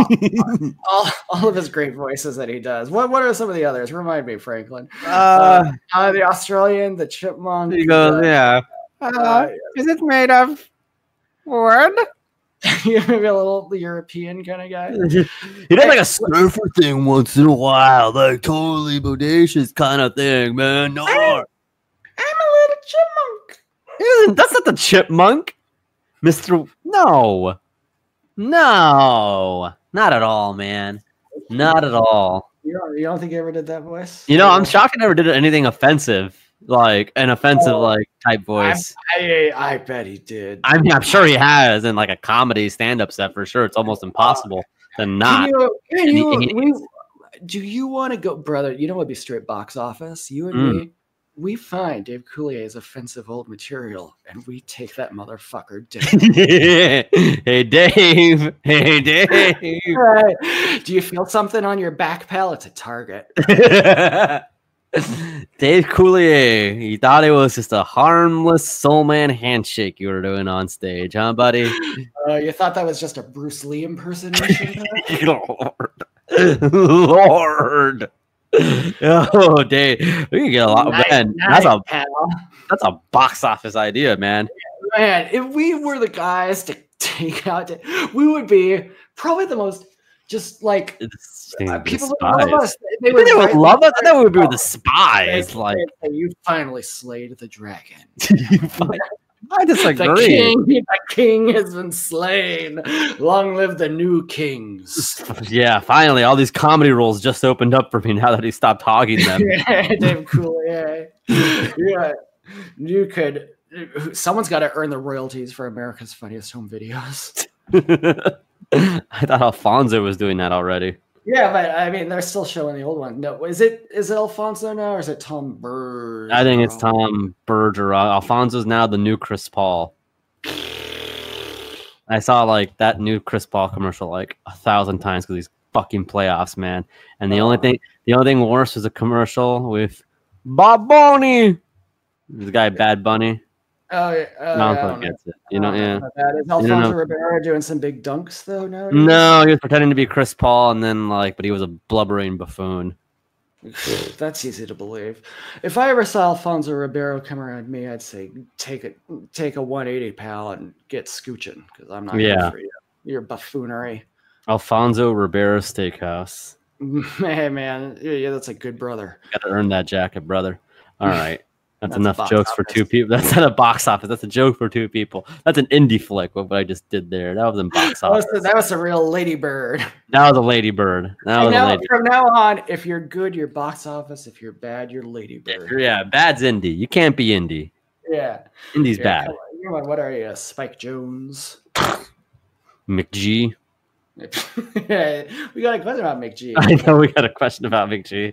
of his great voices that he does. What are some of the others? Remind me, Franklin. The Australian, the chipmunk. He goes, yeah. Is it made of wood? You're maybe a little European kind of guy. He did like a surfer thing once in a while, like totally bodacious kind of thing, man. No, I'm a little chipmunk. That's not the chipmunk, Mr. No, no, not at all, man. Not at all. You don't think he ever did that voice? You know, I'm shocked I never did anything offensive, like an offensive like type voice. I bet he did. I mean, I'm sure he has in like a comedy stand-up set for sure. It's almost impossible to not. Do you want to go, brother? You know what would be straight box office? You and me, we find Dave Coulier's offensive old material, and we take that motherfucker down. Hey, Dave. Hey, Dave. Right. Do you feel something on your back, pal? It's a target. Dave Coulier. He thought it was just a harmless soul man handshake you were doing on stage, huh, buddy? You thought that was just a Bruce Lee impersonation? Lord. Oh, Dave. We can get a lot. Man, that's a box office idea, man. Man, if we were the guys to take out, we would be probably the most just like people would love us. They would love us. That would be the spies. Like you finally slayed the dragon. I disagree. The king has been slain. Long live the new kings. Yeah, finally, all these comedy roles just opened up for me now that he stopped hogging them. Damn cool. Yeah. You could. Someone's got to earn the royalties for America's Funniest Home Videos. I thought Alfonso was doing that already. Yeah, but I mean, they're still showing the old one. No, is it Alfonso now, or is it Tom Bergeron? I think it's Tom Bergeron. Alfonso's now the new Chris Paul. I saw like that new Chris Paul commercial like 1,000 times because these fucking playoffs, man. And the only thing worse was a commercial with Bob Boney, the guy Bad Bunny. Oh yeah, I gets it. You know, yeah. Is Alfonso Ribeiro doing some big dunks though? No, he was pretending to be Chris Paul, and then but he was a blubbering buffoon. That's easy to believe. If I ever saw Alfonso Ribeiro come around me, I'd say take a 180, pal, and get scooching because I'm not good for you. Your buffoonery. Alfonso Ribeiro Steakhouse. Hey man, yeah, that's a good brother. Got to earn that jacket, brother. All right. That's enough jokes for two people. That's not a box office. That's a joke for two people. That's an indie flick. What I just did there. That was in box office. That was a real ladybird. That was a ladybird. From now on, if you're good, you're box office. If you're bad, you're ladybird. Yeah, bad's indie. You can't be indie. Yeah. Indie's bad. Come on, what are you, Spike Jones? McG. We got a question about McG. I know we got a question about McG.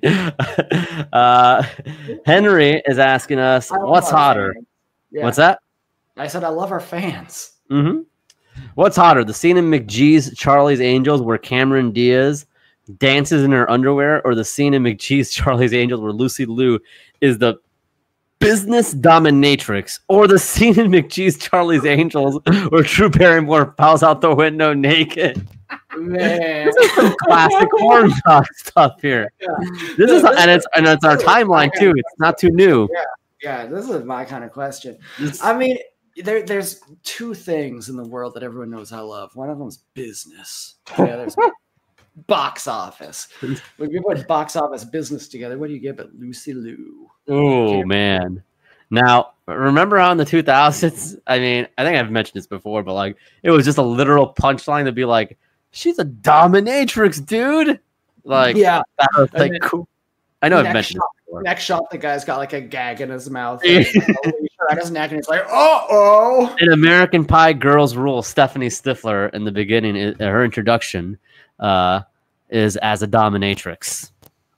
Henry is asking us, what's hotter? Yeah. What's that? I said I love our fans. Mm-hmm. What's hotter, the scene in McG's Charlie's Angels where Cameron Diaz dances in her underwear, or the scene in McG's Charlie's Angels where Lucy Liu is the business dominatrix, or the scene in McG's Charlie's Angels where Drew Barrymore falls out the window naked? Man, this is some classic horn stuff here. Yeah. This is it's our timeline too. It's not too new. Yeah. This is my kind of question. I mean, there's two things in the world that everyone knows I love. One of them is business. Yeah, there's box office. When you put box office business together, what do you get but Lucy Liu? Oh man. Now, remember how in the 2000s, I mean, I think I've mentioned this before, but like it was just a literal punchline to be like, she's a dominatrix, dude. Like, yeah, that was like cool. I know I've mentioned this before. Next shot, the guy's got like a gag in his mouth. And his neck, and it's like, uh-oh. In American Pie Girls Rule, Stephanie Stifler in the beginning, her introduction is as a dominatrix.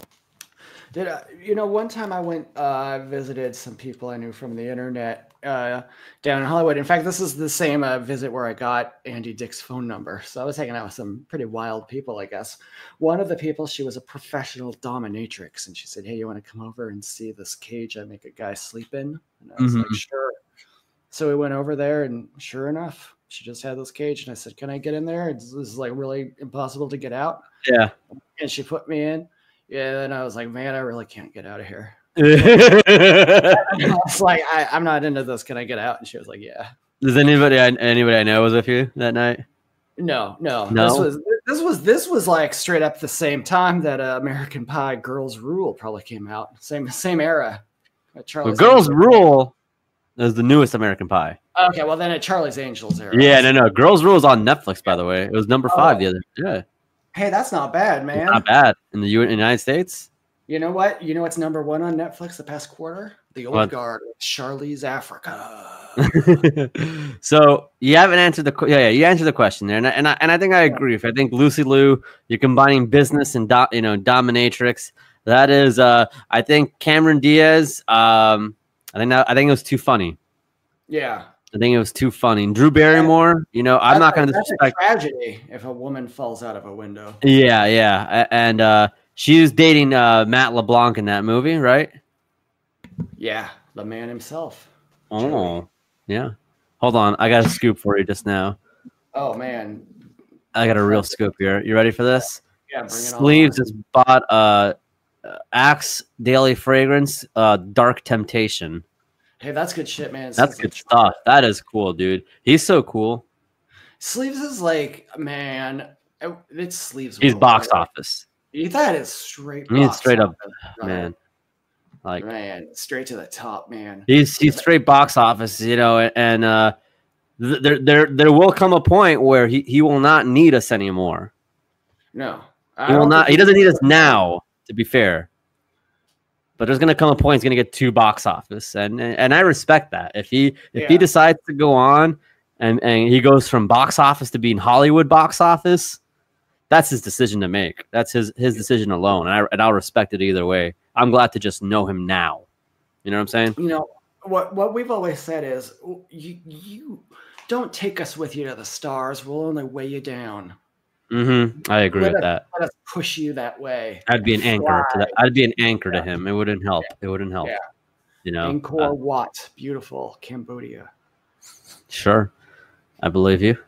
One time I went, visited some people I knew from the internet down in Hollywood. In fact, this is the same visit where I got Andy Dick's phone number. So I was hanging out with some pretty wild people, I guess. One of the people, she was a professional dominatrix. And she said, hey, you want to come over and see this cage I make a guy sleep in? And I was like, sure. So we went over there, and sure enough, she just had this cage. And I said, can I get in there? This is like really impossible to get out. Yeah. And she put me in. Yeah, and I was like, man, I really can't get out of here. I was like, I'm not into this. Can I get out? And she was like, yeah. Does anybody I know was with you that night? No. This was like straight up the same time that American Pie Girls Rule probably came out. Same era. Girls Rule is the newest American Pie. Okay, well then at Charlie's Angels era. Yeah, no. Girls Rule is on Netflix, by the way. It was number 5 the other. Yeah. Hey, that's not bad, man. It's not bad in the United States. You know what? You know what's number 1 on Netflix the past quarter? The Old Guard, Charlie's Africa. So you haven't answered the you answered the question there, and I think I agree. If I think Lucy Liu, you're combining business and dominatrix. That is, I think Cameron Diaz. I think it was too funny. Yeah. I think it was too funny. And Drew Barrymore, I'm not going to disrespect. That's a tragedy if a woman falls out of a window. Yeah. And she was dating Matt LeBlanc in that movie, right? Yeah, the man himself. Oh, yeah. Hold on. I got a scoop for you just now. Oh, man. I got a real scoop here. You ready for this? Yeah, bring it Sleeves just bought Axe Daily Fragrance Dark Temptation. Hey, that's good shit, man. That's good stuff. That is cool, dude. He's so cool. Sleeves is like, man, it's Sleeves. He's box office. That is straight. He's straight up, man. Like, man, straight to the top, man. He's straight box office, and there will come a point where he will not need us anymore. No, he will not. He doesn't need us now, to be fair. But there's going to come a point he's going to get to box office, and I respect that. If he decides to go on and he goes from box office to being Hollywood box office, that's his decision to make. That's his decision alone, and I'll respect it either way. I'm glad to just know him now. You know what I'm saying? What we've always said is you don't take us with you to the stars. We'll only weigh you down. Mm-hmm. I agree with that. Let us push you that way. I'd be an anchor to that. I'd be an anchor to him. It wouldn't help. It wouldn't help. Yeah. Angkor Wat, beautiful Cambodia. Sure, I believe you.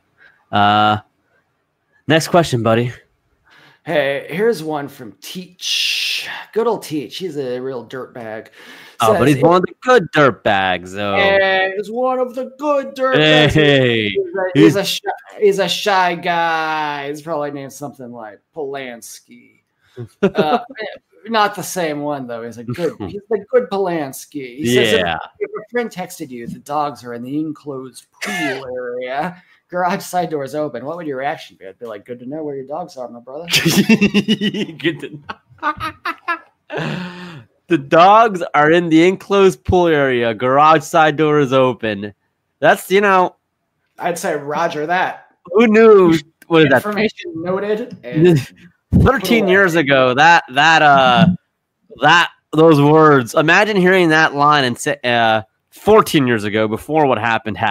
Next question, buddy. Hey, here's one from Teach. Good old Teach. He's a real dirtbag. Oh, but he's one of the good dirt bags, though. Hey, he's one of the good dirt bags. Hey, he's a shy guy. He's probably named something like Polanski. Not the same one though. He's the good Polanski. He says if a friend texted you, the dogs are in the enclosed pool area. Garage side doors open. What would your reaction be? I'd be like, good to know where your dogs are, my brother. Good to know. The dogs are in the enclosed pool area. Garage side door is open. That's, I'd say Roger that. Who knew? What is that? Information noted. 13 years ago, those words. Imagine hearing that line and say, 14 years ago, before what happened.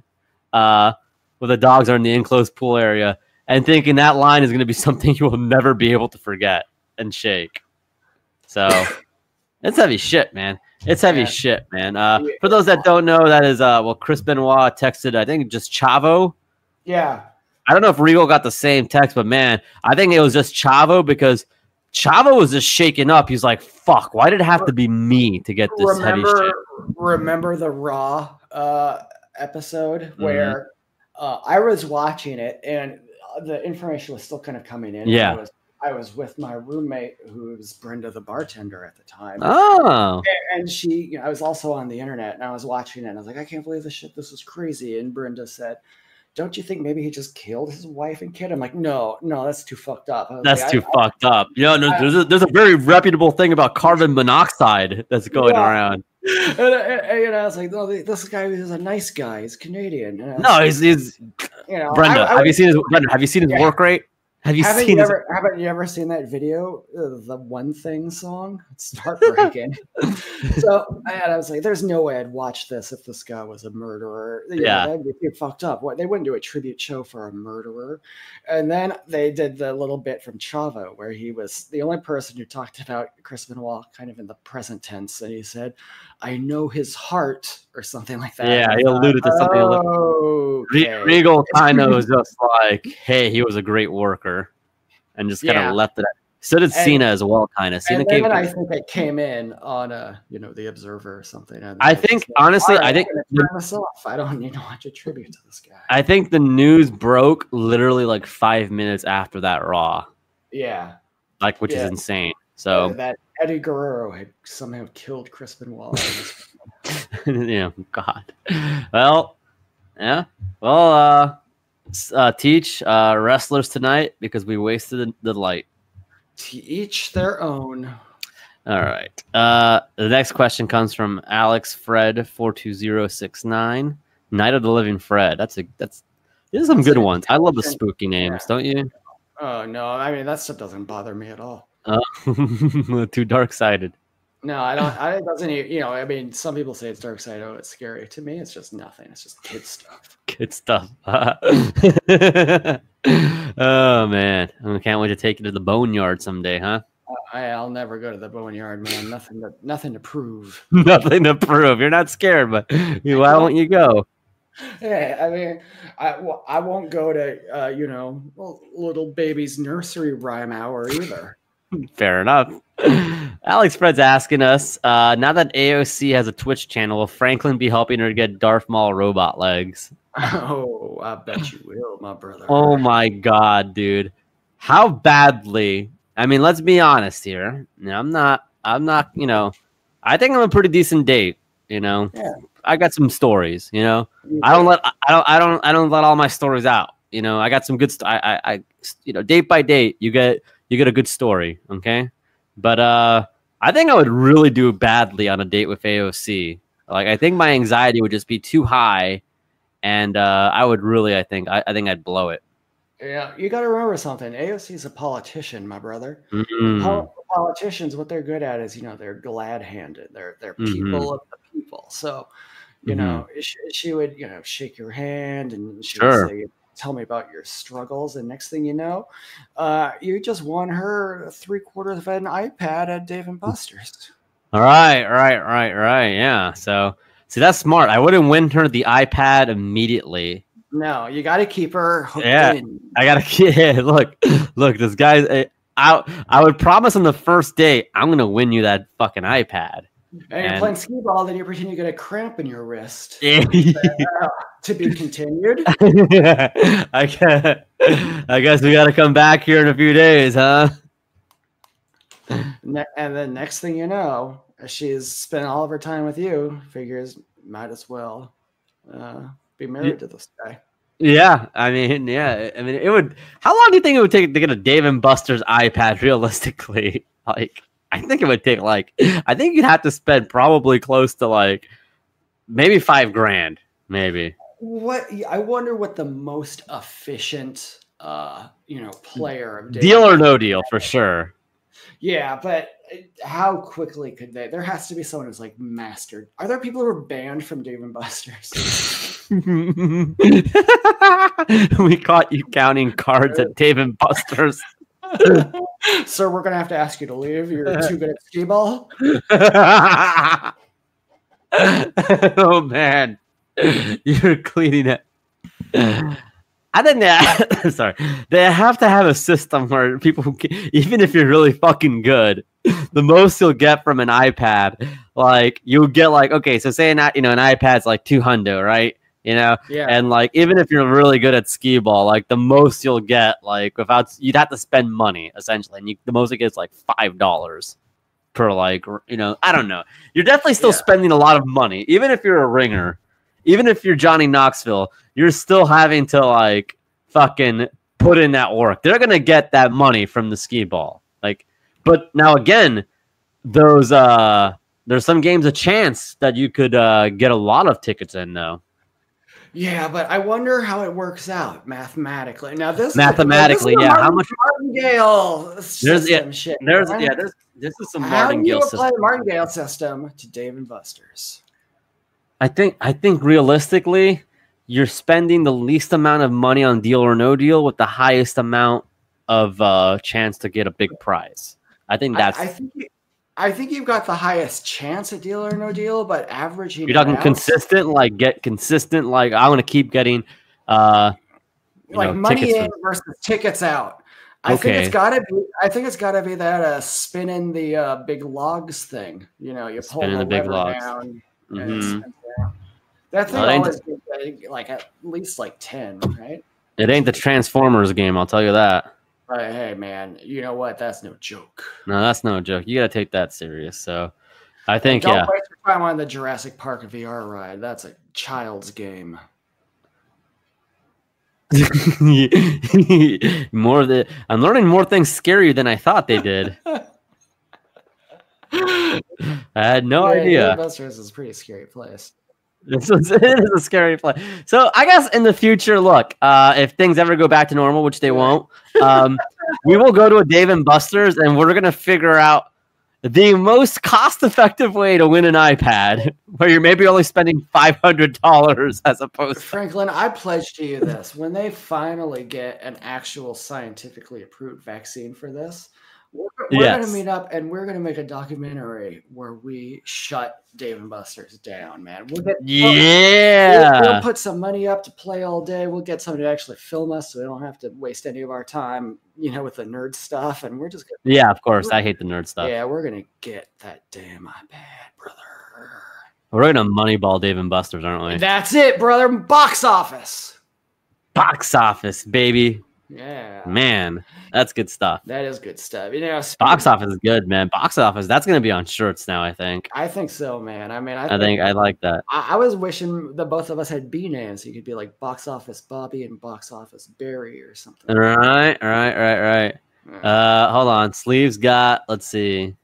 Where the dogs are in the enclosed pool area, and thinking that line is going to be something you will never be able to forget and shake. So it's heavy shit, man. It's heavy shit, man. For those that don't know, that is Chris Benoit texted, I think, just Chavo. Yeah. I don't know if Regal got the same text, but man, I think it was just Chavo because Chavo was just shaken up. He's like, fuck, why did it have to be me to get this heavy shit? Remember the Raw episode where I was watching it and the information was still kind of coming in. Yeah. I was with my roommate, who was Brenda, the bartender at the time. Oh. And she, I was also on the internet and I was watching it and I was like, I can't believe this shit. This is crazy. And Brenda said, don't you think maybe he just killed his wife and kid? I'm like, no, that's too fucked up. That's too fucked up. There's a very reputable thing about carbon monoxide that's going around. And I was like, no, this guy is a nice guy. He's Canadian. No, he's Brenda. Have you seen his work rate? Haven't you ever seen that video, the One Thing song? It's heartbreaking. I was like, there's no way I'd watch this if this guy was a murderer. That'd be fucked up. They wouldn't do a tribute show for a murderer. And then they did the little bit from Chavo where he was the only person who talked about Chris Benoit kind of in the present tense. And he said, I know his heart or something like that. Yeah, he alluded to something. Regal kind of was just like, hey, he was a great worker. And just kind of left it at. So did Cena as well, kind of. I think it came in on the Observer or something. I think honestly, I don't need to watch a tribute to this guy. I think the news broke literally like 5 minutes after that Raw. Yeah. Which is insane. So that Eddie Guerrero had somehow killed Chris Benoit. God. Well, Yeah. Well, teach wrestlers tonight because we wasted the light. To each their own. All right. The next question comes from Alex Fred 42069. Night of the Living Fred. These are some good ones. I love the spooky names, don't you? Oh no, I mean that stuff doesn't bother me at all. Too dark sided. No, I don't. It doesn't. I mean, some people say it's dark side. Oh, it's scary. To me, it's just nothing. It's just kid stuff. Good stuff. Oh man, I can't wait to take you to the boneyard someday, huh? I'll never go to the boneyard, man. Nothing to prove. Nothing to prove. You're not scared, but why won't you go? Yeah, I mean, I won't go to little baby's nursery rhyme hour either. Fair enough. Alex Fred's asking us, now that AOC has a Twitch channel, will Franklin be helping her get Darth Maul robot legs? Oh, I bet you will, my brother. Oh my god, dude. How badly? I mean, let's be honest here. I'm not, I think I'm a pretty decent date, Yeah. I got some stories, I don't let all my stories out. I got some good date by date, you get a good story, okay? But I think I would really do badly on a date with AOC. Like, I think my anxiety would just be too high, and I would really, I think I'd blow it. Yeah, you got to remember something. AOC is a politician, my brother. Mm-hmm. Politicians, what they're good at is, they're glad-handed. They're people of the people. So, she would, shake your hand and she would say, tell me about your struggles. And next thing you know, you just won her 3/4 of an iPad at Dave & Buster's. All right. Yeah. So, see, that's smart. I wouldn't win her the iPad immediately. No, you got to keep her hooked in. I got to look, this guy's, I would promise on the first date, I'm going to win you that fucking iPad. And you're playing skee ball, then you pretend you get a cramp in your wrist. Yeah. To be continued. I guess we got to come back here in a few days, huh? And then next thing you know, she's spent all of her time with you. Figures might as well be married to this guy. Yeah, I mean, it would. How long do you think it would take to get a Dave & Buster's iPad? Realistically, like, I think it would take I think you'd have to spend probably close to maybe $5,000, maybe. I wonder what the most efficient, player of deal or no deal for sure. Yeah, but how quickly could they? There has to be someone who's mastered. Are there people who are banned from Dave & Buster's? We caught you counting cards at Dave & Buster's. So we're gonna have to ask you to leave. You're too good at skee ball. Oh man, you're cleaning it. I think they have to have a system where people who even if you're really fucking good, the most you'll get from an iPad, you'll get okay, so say an iPad's $200, right? Yeah. And even if you're really good at skee ball, the most you'll get you'd have to spend money essentially, and the most it gets $5 per I don't know. You're definitely still spending a lot of money, even if you're a ringer, even if you're Johnny Knoxville. You're still having to fucking put in that work. They're gonna get that money from the skee ball. But now again, there's some games a chance that you could get a lot of tickets in though. Yeah, but I wonder how it works out mathematically. Now this mathematically, how much martingale system shit. This is some martingale system. How do you apply the martingale system to Dave & Buster's? I think realistically, you're spending the least amount of money on deal or no deal with the highest amount of chance to get a big prize. I think that's. I think you've got the highest chance at deal or no deal, but averaging. You're talking consistent, get consistent. I want to keep getting, money in versus tickets out. I think it's got to be that spinning the big logs thing. You pull the big logs down. Mm-hmm. That thing always gets at least 10, right? It ain't the Transformers game, I'll tell you that. Hey man, you know what? That's no joke. No, that's no joke. You got to take that serious. So, I think don't waste your time on the Jurassic Park VR ride. That's a child's game. I'm learning more things scary than I thought they did. I had no idea. Ghostbusters is a pretty scary place. It is a scary place. So I guess in the future, look, if things ever go back to normal, which they won't, we will go to a Dave and Buster's and we're gonna figure out the most cost-effective way to win an iPad, where you're maybe only spending $500 as opposed to... Franklin, I pledge to you this. When they finally get an actual scientifically approved vaccine for this, we're going to meet up and we're going to make a documentary where we shut Dave and Buster's down, man. We'll put some money up to play all day. We'll get somebody to actually film us so we don't have to waste any of our time, with the nerd stuff. And we're just going to... Yeah, of course. I hate the nerd stuff. Yeah, we're going to get that damn iPad, brother. We're going to moneyball Dave and Buster's, aren't we? That's it, brother. Box office. Box office, baby. Yeah, man, that's good stuff. That is good stuff. Box office is good, man. Box office, that's gonna be on shirts now. I think so, man. I mean, I think I like that. I was wishing that both of us had B names. So you could be like Box Office Bobby and Box Office Barry or something. Right. Hold on. Sleeves got. Let's see.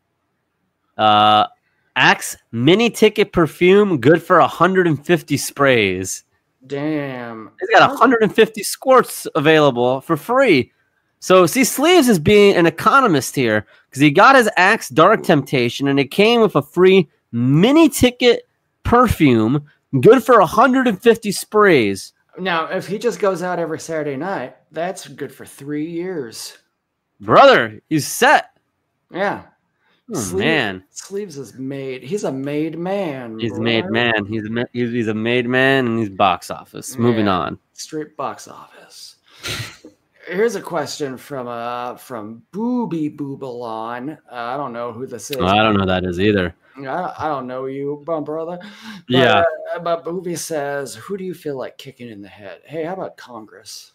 Axe mini ticket perfume, good for 150 sprays. Damn. He's got 150 squirts available for free. So, see, Sleeves is being an economist here because he got his Axe Dark Temptation and it came with a free mini ticket perfume, good for 150 sprays. Now, if he just goes out every Saturday night, that's good for 3 years. Brother, he's set. Yeah. Oh, man. Sleeves is made. He's a made man. He's a made man. He's a made man, and he's box office. Moving on. Straight box office. Here's a question from Booby Boobalon. I don't know who this is. I don't know who that is either. I don't know you, brother. Yeah. But Booby says, "Who do you feel like kicking in the head? Hey, how about Congress?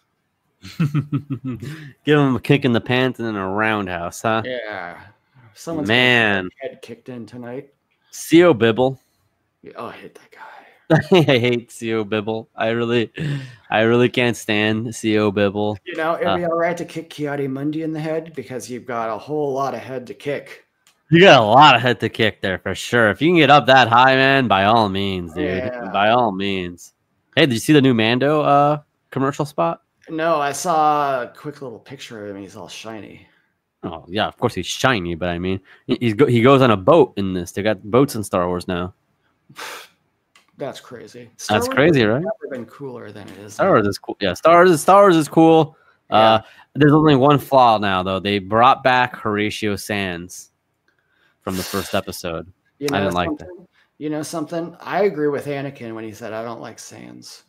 Give him a kick in the pants and then a roundhouse, huh? Yeah." Someone's head kicked in tonight. CO Bibble. Oh, I hate that guy. I hate CO Bibble. I really can't stand CO Bibble. It'd be all right to kick Kiadi Mundi in the head because you've got a whole lot of head to kick. You got a lot of head to kick there for sure. If you can get up that high, man, by all means, dude. Yeah. By all means. Hey, did you see the new Mando commercial spot? No, I saw a quick little picture of him. He's all shiny. Oh yeah, of course he's shiny, but I mean, he goes on a boat in this. They got boats in Star Wars now. That's crazy. That's crazy, right? Never been cooler than it is. Star Wars is cool. Yeah, Star Wars is cool. Yeah. There's only one flaw now, though. They brought back Horatio Sands from the first episode. I didn't like that. You know something? I agree with Anakin when he said, "I don't like Sands."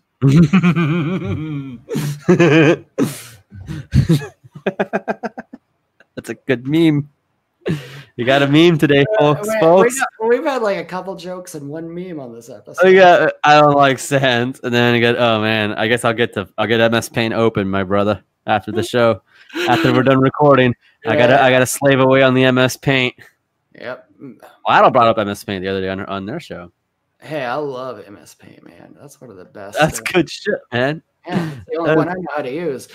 That's a good meme. You got a meme today, folks. We've had like a couple jokes and one meme on this episode. I don't like Sands, and then I get, oh man, I guess I'll get MS Paint open, my brother, after the show. After we're done recording, yeah. I gotta slave away on the MS Paint. Yep. Well, Adel brought up MS Paint the other day on their show. Hey, I love MS Paint, man. That's one of the best. That's good shit, man. Yeah, it's the only one I know how to use.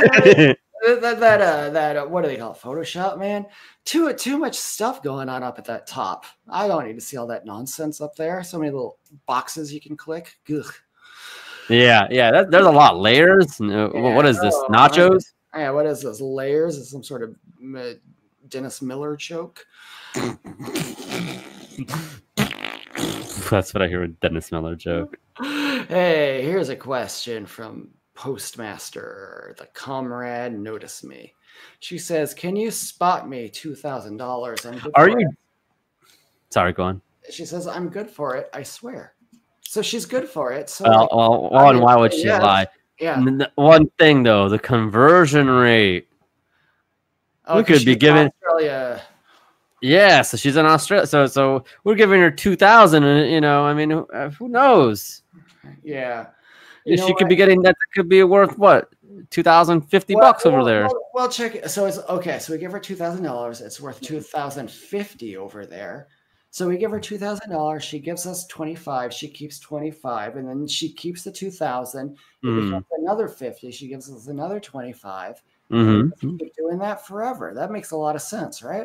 That what do they call it? Photoshop, man. Too much stuff going on up at that top. I don't need to see all that nonsense up there. So many little boxes you can click. Ugh. Yeah. There's a lot of layers. What is this? Nachos? Yeah. What is this? Layers? Is some sort of Dennis Miller joke? That's what I hear with Dennis Miller joke. Hey, here's a question from Postmaster, the comrade notice me. She says, "Can you spot me $2,000? Are you?" Sorry, go on. She says, "I'm good for it. I swear." So she's good for it. So why would she lie? Yeah. One thing though, the conversion rate. We could be giving Australia. Yeah, so she's in Australia. So we're giving her 2,000, and I mean, who knows? Yeah. She could be getting that. Could be worth what, $2,050 over there. Well, check it. So it's okay. So we give her $2,000. It's worth $2,050 over there. So we give her $2,000. She gives us 25. She keeps 25, and then she keeps the 2,000. It becomes another 50. She gives us another 25. And we just keep doing that forever. That makes a lot of sense, right?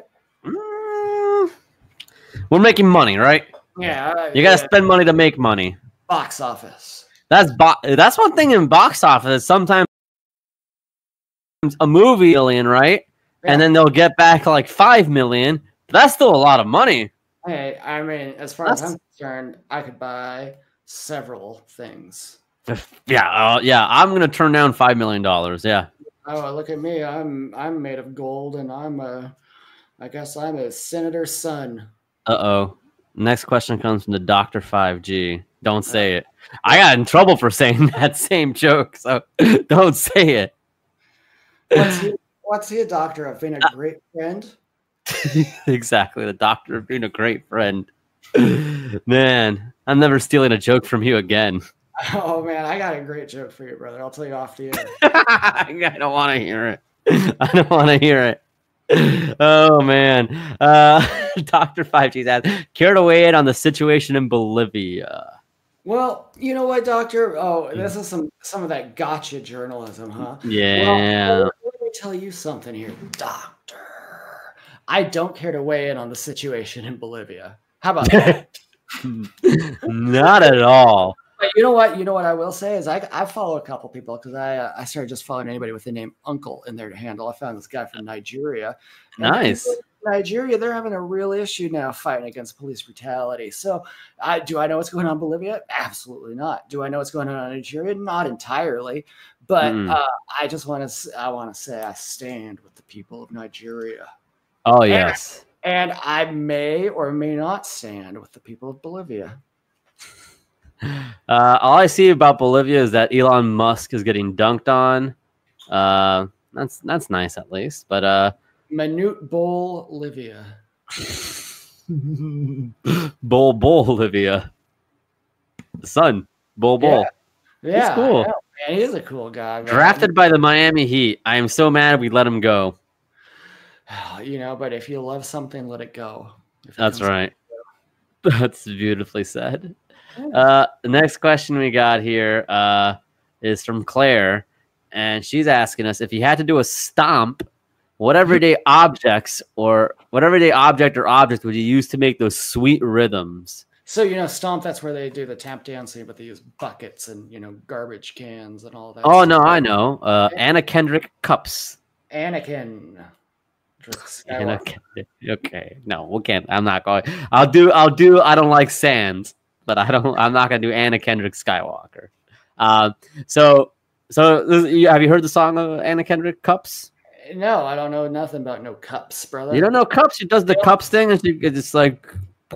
We're making money, right? Yeah. You gotta spend money to make money. Box office. That's one thing in box office. Sometimes a movie million, right? Yeah. And then they'll get back like 5 million. But that's still a lot of money. Hey, I mean, as far as I'm concerned, I could buy several things. Yeah, I'm gonna turn down $5 million. Yeah. Oh, look at me! I'm made of gold, and I guess I'm a senator's son. Next question comes from the Dr. 5G. Don't say it. I got in trouble for saying that same joke, so don't say it. What's he a doctor of being a great friend? Exactly, the doctor of being a great friend. Man, I'm never stealing a joke from you again. Oh man, I got a great joke for you, brother. I'll tell you off the air. I don't want to hear it. I don't want to hear it. Oh man. Dr. 5G asked, care to weigh in on the situation in Bolivia? Well, you know what, Doctor? Oh, this is some of that gotcha journalism, huh? Yeah. Well, let me tell you something here, Doctor. I don't care to weigh in on the situation in Bolivia. How about that? Not at all. But you know what I will say is I follow a couple people because I started just following anybody with the name Uncle in their handle. I found this guy from Nigeria. Nice. Nigeria, they're having a real issue now fighting against police brutality. So do I know what's going on in Bolivia? Absolutely not. Do I know what's going on in Nigeria? Not entirely. But I just want to say I stand with the people of Nigeria. Oh, yes. And I may or may not stand with the people of Bolivia. All I see about Bolivia is that Elon Musk is getting dunked on. That's nice at least. But Minute Bolivia. Bolivia. The son. Bull. Yeah. He's cool. Man, he is a cool guy. Man. Drafted by the Miami Heat. I am so mad we let him go. You know, but if you love something, let it go. That's right. That's beautifully said. The next question we got here is from Claire, and she's asking us if you had to do a stomp, what everyday object or object would you use to make those sweet rhythms? So, you know, stomp, that's where they do the tap dancing, but they use buckets and, you know, garbage cans and all that. Oh, stuff. No, I know. Anna Kendrick cups. Anakin. Okay. No, we can't. I'm not going. I'll do I don't like sands. But I'm not gonna do Anna Kendrick Skywalker. So have you heard the song of Anna Kendrick Cups? No, I don't know nothing about no cups, brother. You don't know cups? She does the cups thing, and it's like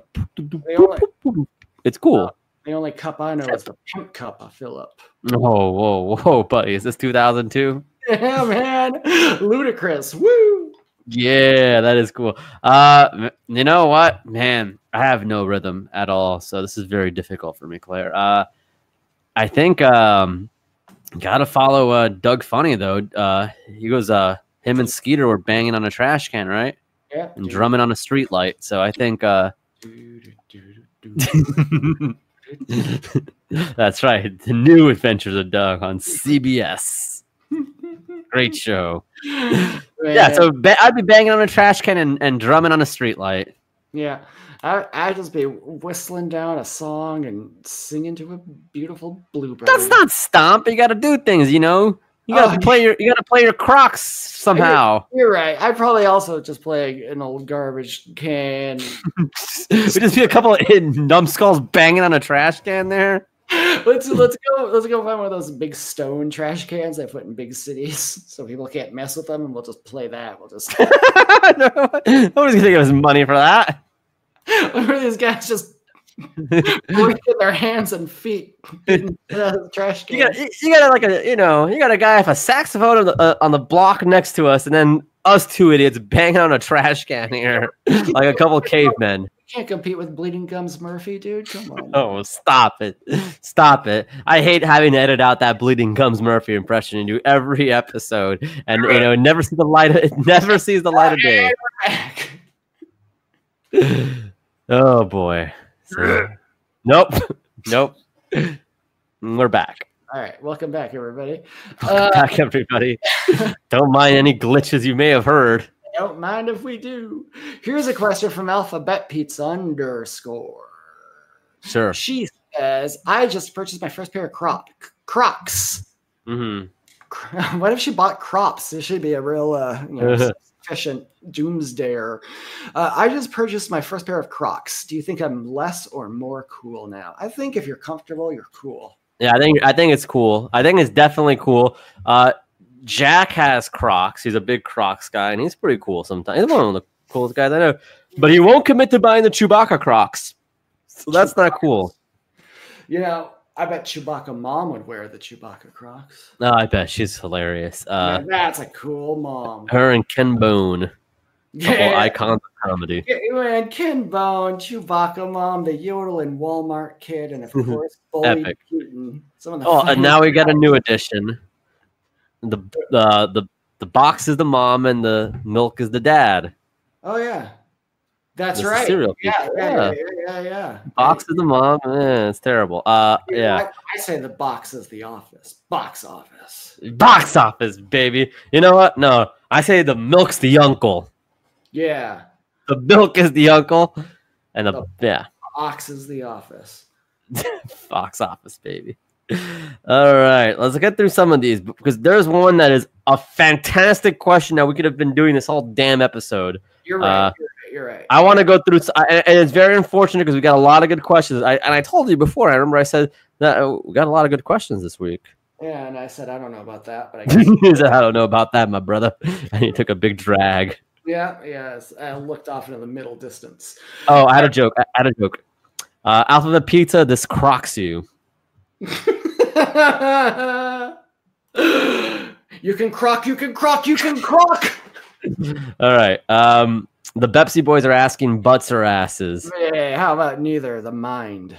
it's cool. The only cup I know is the pink cup I fill up. Whoa, buddy! Is this 2002? Yeah, man, ludicrous! Woo! Yeah, that is cool. You know what, man? I have no rhythm at all, so this is very difficult for me, Claire. I think gotta follow Doug Funny though. He goes, him and Skeeter were banging on a trash can, right? Yeah. And drumming on a street light. So I think that's right. The New Adventures of Doug on CBS. Great show. Yeah, so I'd be banging on a trash can and drumming on a street light. Yeah, I'd just be whistling down a song and singing to a beautiful bluebird. That's not stomp. You got to do things, you know. You got to play your Crocs somehow. You're right. I'd probably also just play an old garbage can. Would just be a couple of numbskulls banging on a trash can there. Let's go find one of those big stone trash cans they put in big cities so people can't mess with them, and we'll just play that. We'll just nobody's gonna give us money for that. What are these guys just breaking their hands and feet in the trash can? You got a guy with a saxophone on the block next to us, and then us two idiots banging on a trash can here like a couple cavemen. Can't compete with Bleeding Gums Murphy, dude. Come on. Oh, stop it. I hate having to edit out that Bleeding Gums Murphy impression into every episode, and it never sees the light of day. Oh boy. So, nope. Nope. We're back. All right, welcome back, everybody. Welcome back, everybody. Don't mind any glitches you may have heard. Don't mind if we do. Here's a question from Alphabet Pizza _ Sure. She says, I just purchased my first pair of Crocs. Mm-hmm. What if she bought crops? This should be a real sufficient doomsdayer. I just purchased my first pair of Crocs. Do you think I'm less or more cool now? I think if you're comfortable, you're cool. Yeah, I think it's cool. I think it's definitely cool. Jack has Crocs. He's a big Crocs guy, and he's pretty cool sometimes. He's one of the coolest guys I know. But he won't commit to buying the Chewbacca Crocs. So that's not cool. I bet Chewbacca mom would wear the Chewbacca Crocs. No, I bet she's hilarious. Man, that's a cool mom. Her and Ken Bone. Couple icons of comedy. And Ken Bone, Chewbacca mom, the yodeling Walmart kid, and of course, Bully Putin. And now we got a new addition. The box is the mom and the milk is the dad. Oh yeah, that's This right. Cereal Yeah. Box is the mom. It's terrible. Yeah. I say the box is the office. Box office. Box office, baby. You know what? No, I say the milk's the uncle. Yeah. The milk is the uncle, and the box is the office. Box office, baby. All right, let's get through some of these because there's one that is a fantastic question that we could have been doing this whole damn episode. You're right. You're right. I want to go through, and it's very unfortunate because we got a lot of good questions. I told you before. I remember I said that we got a lot of good questions this week. Yeah, and I said I don't know about that, but I guess you said I don't know about that, my brother. And he took a big drag. Yeah. I looked off into the middle distance. Oh, I had a joke. Alphabet Pizza, this crocs you. You can croc. All right. The Pepsi boys are asking butts or asses. Hey, how about neither? The mind.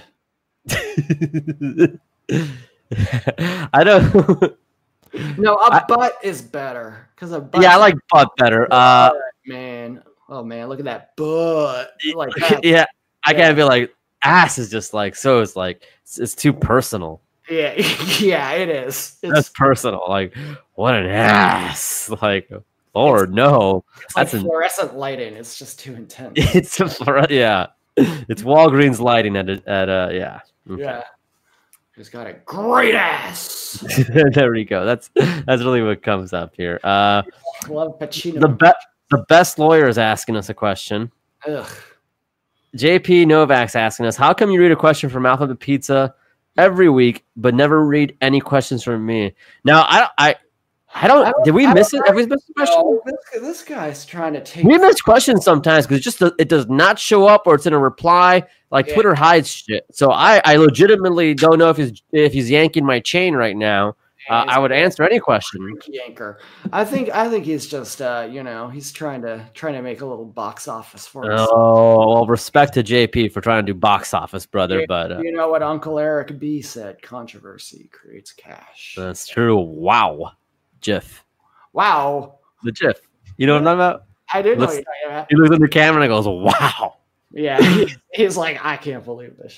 I don't. No, butt is better because a butt. Yeah, I like butt better. Man. Oh man, look at that butt. Like that. Yeah, I can't be like ass is just like so. It's like it's too personal. Yeah, yeah, it is. That's personal. Like what an ass. Like Lord, no. That's like fluorescent lighting. It's just too intense. It's It's Walgreens lighting at yeah. Okay. Yeah. He's got a great ass. There we go. That's really what comes up here. Love Pacino. The best lawyer is asking us a question. Ugh. JP Novak's asking us, how come you read a question from Alphabet Pizza every week, but never read any questions from me? Now, I don't. Did we miss it? Have we missed a question? No, this guy's trying to take. We miss questions sometimes because it does not show up or it's in a reply. Like Twitter hides shit. So I legitimately don't know if he's yanking my chain right now. I would answer any question. Yanker. I think he's just he's trying to make a little box office for us. Oh, well, respect to JP for trying to do box office, brother. But you know what Uncle Eric B said: controversy creates cash. That's true. Wow. GIF. Wow. The GIF. You know what I'm talking about? I did know what you're talking about. He looks in the camera and goes, wow. Yeah. He's like, I can't believe this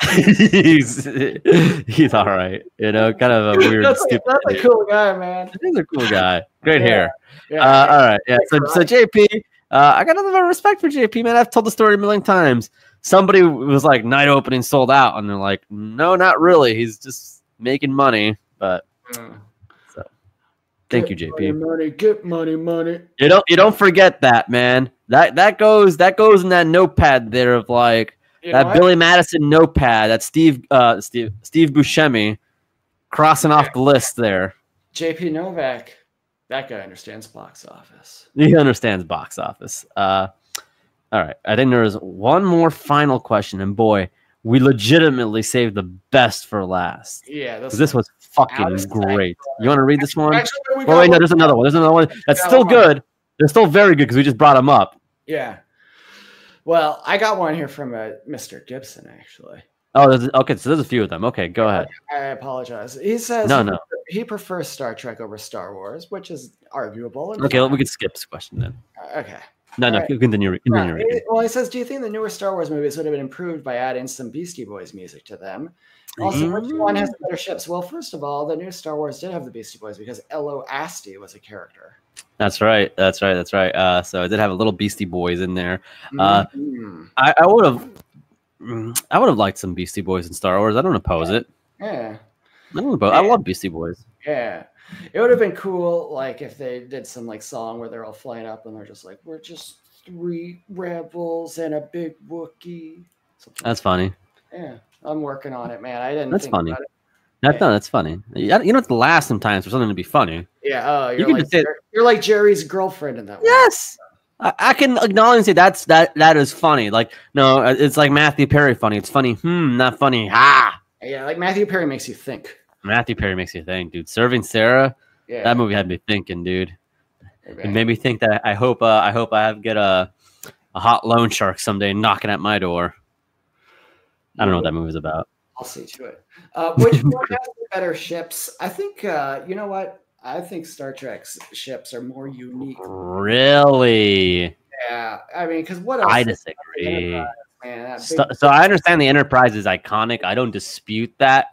shit. he's all right. Kind of a weird, that's a cool guy, man. He's a cool guy. Great hair. Yeah. All right. Yeah. So JP, I got nothing but respect for JP, man. I've told the story a million times. Somebody was like, night opening sold out. And they're like, no, not really. He's just making money. But thank you, JP. Get money. You don't forget that, man. That goes in that notepad there of like Billy Madison notepad. That Steve Buscemi crossing off the list there. JP Novak, that guy understands box office. He understands box office. All right. I think there is one more final question, and boy, we legitimately saved the best for last. Yeah, this was fucking great. You want to read this one? Actually, wait, no, there's another one. There's another one that's still good. They're still very good because we just brought them up. Yeah. Well, I got one here from Mr. Gibson, actually. Oh, okay. So there's a few of them. Okay, go ahead. I apologize. He says he prefers Star Trek over Star Wars, which is arguable. Okay, we could skip this question then. Okay. No, no, right. continue. Well, it says, do you think the newer Star Wars movies would have been improved by adding some Beastie Boys music to them? Also, which one has the better ships? Well, first of all, the new Star Wars did have the Beastie Boys because L.O. Asti was a character. That's right. So I did have a little Beastie Boys in there. Mm-hmm. I would have liked some Beastie Boys in Star Wars. I don't oppose it. Yeah. I love Beastie Boys. Yeah. It would have been cool, like, if they did some, like, song where they're all flying up and they're just like, we're just 3 rebels and a big Wookiee. That's funny. Yeah. I'm working on it, man. I didn't That's think funny. about it. No, that's funny. You don't have to laugh sometimes for something to be funny. Yeah. Oh, you're like Jerry's girlfriend in that one. Yes. I can acknowledge and say that is funny. Like, no, it's like Matthew Perry funny. It's funny. Not funny. Ha. Yeah, like Matthew Perry makes you think. Matthew Perry makes you think, dude. Serving Sarah. Yeah. That movie had me thinking, dude. It made me think that I hope I get a hot loan shark someday knocking at my door. I don't know what that movie's about. I'll see to it. Which one has the better ships? I think you know what? I think Star Trek's ships are more unique. Really? Yeah. I mean, because what else? I disagree. Man, so I understand the Enterprise is iconic. I don't dispute that.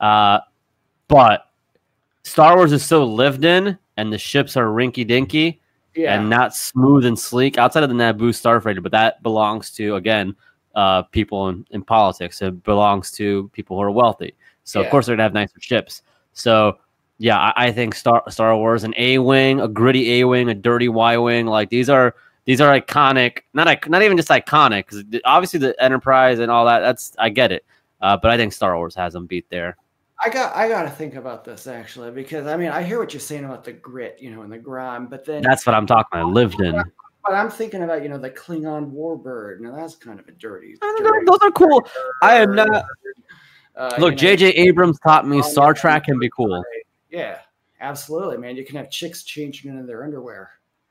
But Star Wars is so lived in, and the ships are rinky dinky and not smooth and sleek outside of the Naboo Starfighter. But that belongs to, again, people in politics. It belongs to people who are wealthy. So of course they're gonna have nicer ships. So yeah, I think Star Wars, an A-wing, a gritty A-wing, a dirty Y-wing, like these are iconic. Not even just iconic, because obviously the Enterprise and all that. I get it. But I think Star Wars has them beat there. I got to think about this actually, because I mean I hear what you're saying about the grit, and the grime, but then that's what I'm talking about. I lived in. But I'm thinking about the Klingon Warbird. Now that's kind of a dirty. Those are cool. I am not. Look, J.J. Abrams taught me Star Trek can be cool. Yeah, absolutely, man. You can have chicks changing into their underwear.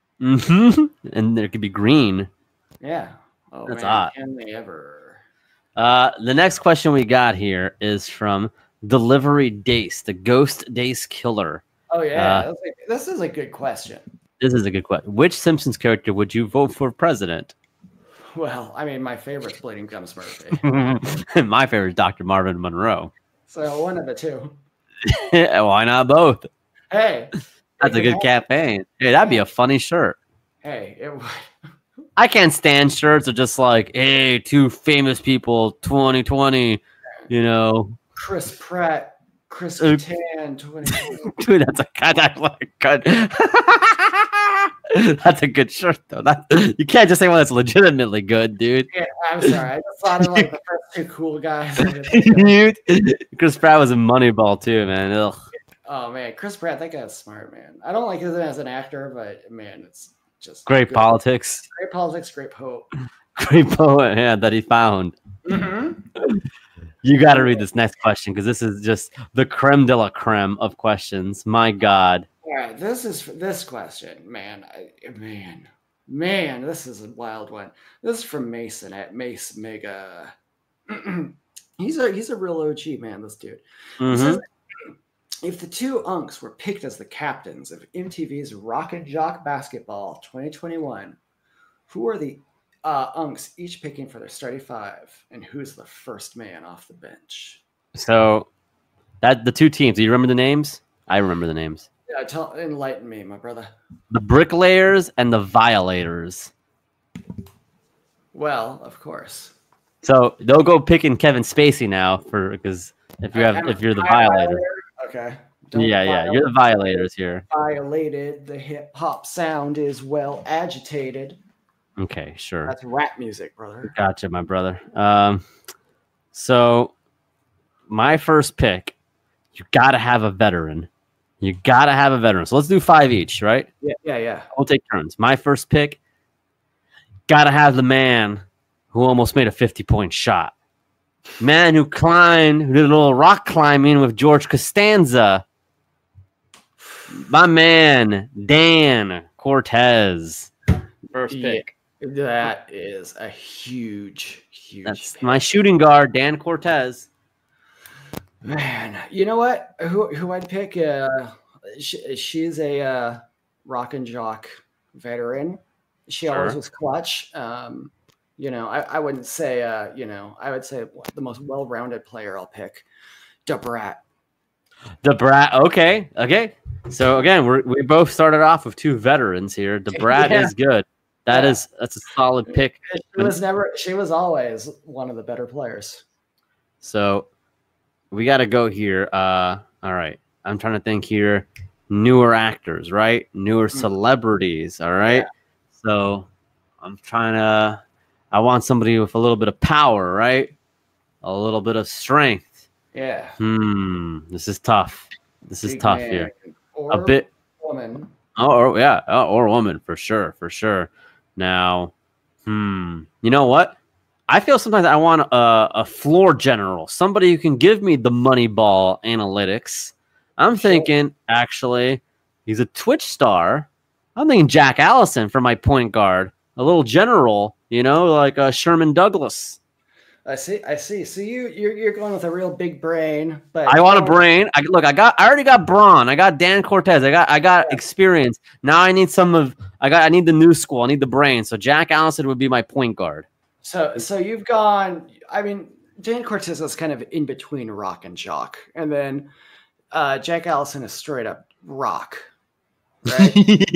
And there could be green. Yeah. Oh, that's man, hot. Can they ever? The next question we got here is from Delivery Dace, the Ghost Dace Killer. Oh yeah, this is a good question. This is a good question. Which Simpsons character would you vote for president? Well, I mean, my favorite's Bleeding Gums Murphy. My favorite is Dr. Marvin Monroe. So one of the two. Why not both? Hey, that's a good campaign. Hey, that'd be a funny shirt. Hey, it would. I can't stand shirts of just like, hey, 2 famous people, 2020, Chris Pratt, Chris Kattan, 2020. Dude, that's a good shirt though. You can't just say one that's legitimately good, dude. Yeah, I'm sorry. I just thought of like the first 2 cool guys. Chris Pratt was in Moneyball too, man. Ugh. Oh man, Chris Pratt, that guy's smart, man. I don't like him as an actor, but man, it's just great politics. Great politics, great poet. Great poet, yeah, that he found. You got to read this next question because this is just the creme de la creme of questions. My God. All right, this question, man, this is a wild one. This is from Mason at Mace Mega. He's a real OG, man. This dude. He says, if the 2 unks were picked as the captains of MTV's Rock and Jock Basketball 2021, who are the unks each picking for their starting 5, and who's the first man off the bench? So, the 2 teams. Do you remember the names? I remember the names. Yeah, enlighten me, my brother. The Bricklayers and the Violators. Well, of course. So they'll go picking Kevin Spacey now because if you're the Violator. Okay. Yeah, you're the Violators here. Violated. The hip hop sound is well agitated. Okay, sure. That's rap music, brother. Gotcha, my brother. So my first pick, you gotta have a veteran. So let's do 5 each, right? Yeah. We'll take turns. My first pick, gotta have the man who almost made a 50-point shot. Man who did a little rock climbing with George Costanza. My man, Dan Cortez. First pick. That is a huge That's pick. My shooting guard, Dan Cortez. Man, you know what? Who I'd pick? She's a Rock and Jock veteran. She always was clutch. You know, I wouldn't say, you know, I would say the most well-rounded player I'll pick, DeBrat. DeBrat. Okay. Okay. So again, we both started off with two veterans here. DeBrat Yeah. is good. That's a solid pick. She was always one of the better players. So we got to go here. All right. I'm trying to think here. Newer actors, right? Newer celebrities. All right. Yeah. So I want somebody with a little bit of power, right? A little bit of strength. Yeah. This is tough. This is tough here. Or a bit woman. Or woman for sure. Now, you know what? I feel sometimes I want a floor general, somebody who can give me the money ball analytics. I'm thinking, actually, he's a Twitch star. I'm thinking Jack Allison for my point guard, a little general, you know, like Sherman Douglas. I see. So you're going with a real big brain, but I want a brain. I already got Braun. I got Dan Cortez. I got experience. Now I need I need the new school. I need the brain. So Jack Allison would be my point guard. So you've gone. I mean, Dan Cortez is kind of in between Rock and Jock, and then Jack Allison is straight up rock, right?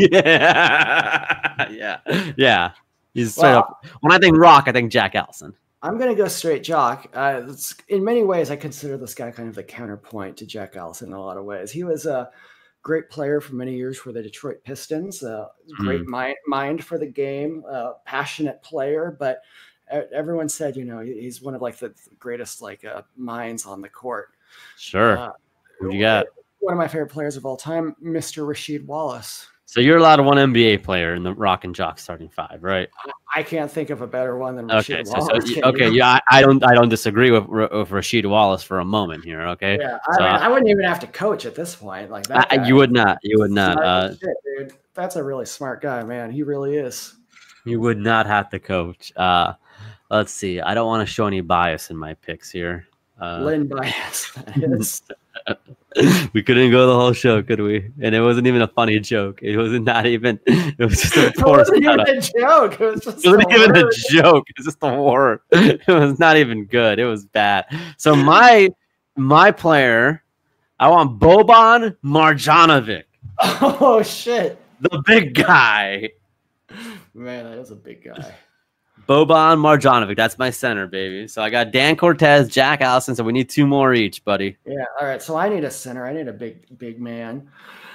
yeah. He's straight up. When I think rock, I think Jack Allison. I'm going to go straight Jock. In many ways, I consider this guy kind of the counterpoint to Jack Allison in a lot of ways. He was a great player for many years for the Detroit Pistons, great mind for the game, passionate player, but everyone said, you know, he's one of like the greatest minds on the court. Sure. Who you got? One of my favorite players of all time, Mr. Rasheed Wallace. So you're allowed one NBA player in the Rock and Jock starting five, right? I can't think of a better one than Rasheed Wallace. Yeah, I don't disagree with Rasheed Wallace for a moment here. Okay. Yeah, I wouldn't even have to coach at this point. Like that. You would not. You would not. Shit, dude. That's a really smart guy, man. He really is. You would not have to coach. Let's see. I don't want to show any bias in my picks here. Len Bias. That is. We couldn't go the whole show, could we? And it wasn't even a funny joke. It wasn't not even. It was just a poor. It wasn't even a joke. It was even a joke. It was just a word. It was not even good. It was bad. So my player, I want Boban Marjanovic. Oh shit! The big guy. Man, that is a big guy. Boban Marjanovic. That's my center, baby. So I got Dan Cortez, Jack Allison. So we need two more each, buddy. Yeah. All right. So I need a center. I need a big man.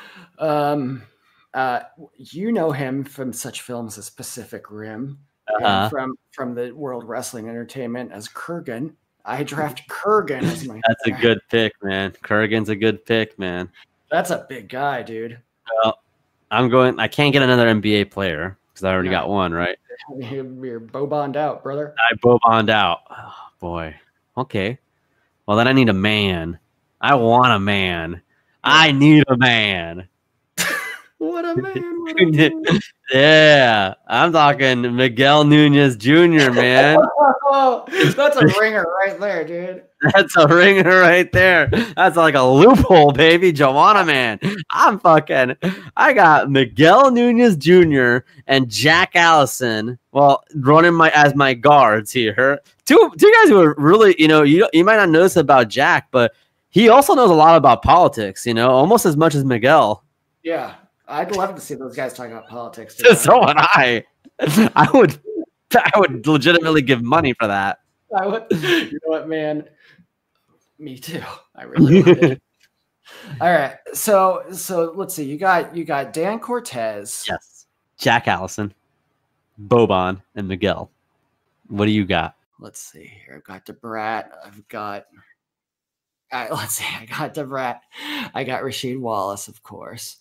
You know him from such films as Pacific Rim, and from the World Wrestling Entertainment as Kurgan. I draft Kurgan as my. That's a good pick, man. Kurgan's a good pick, man. That's a big guy, dude. Well, I can't get another NBA player because I already got one, right? You're Boboned out, brother. I Boboned out. Oh, boy. Okay. Well, then I need a man. I want a man. I need a man. What a man. Yeah. I'm talking Miguel Nunez Jr., man. Oh, that's a ringer right there, dude. That's a ringer right there. That's like a loophole, baby. Joanna, man. I got Miguel Nunez Jr. and Jack Allison. Well, running as my guards here. Two guys who are really, you might not notice about Jack, but he also knows a lot about politics, almost as much as Miguel. Yeah. I'd love to see those guys talking about politics. So would I. I would legitimately give money for that. I would. You know what, man? Me too. I really would. All right. So let's see. You got Dan Cortez. Yes. Jack Allison, Boban, and Miguel. What do you got? Let's see here. I've got DeBrat. Let's see. I got DeBrat. I got Rasheed Wallace, of course.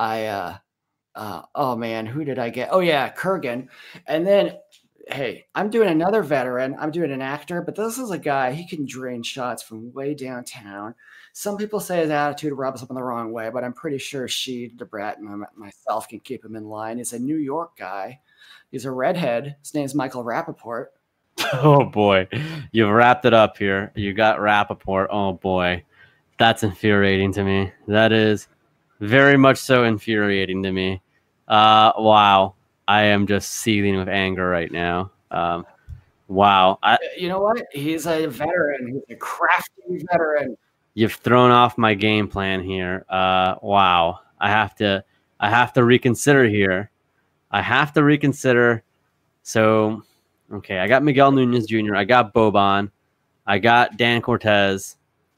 Oh man, who did I get? Oh yeah, Kurgan. And then, hey, I'm doing another veteran. I'm doing an actor, but this is a guy. He can drain shots from way downtown. Some people say his attitude rubs him in the wrong way, but I'm pretty sure DeBrat, and myself can keep him in line. He's a New York guy. He's a redhead. His name's Michael Rappaport. Oh boy, you've wrapped it up here. You got Rappaport. Oh boy, that's infuriating to me. That is very much so infuriating to me. Wow. I am just seething with anger right now. Wow. You know what? He's a veteran. He's a crafty veteran. You've thrown off my game plan here. Wow. I have to reconsider here. I have to reconsider. So, okay, I got Miguel Nunez Jr. I got Boban. I got Dan Cortez.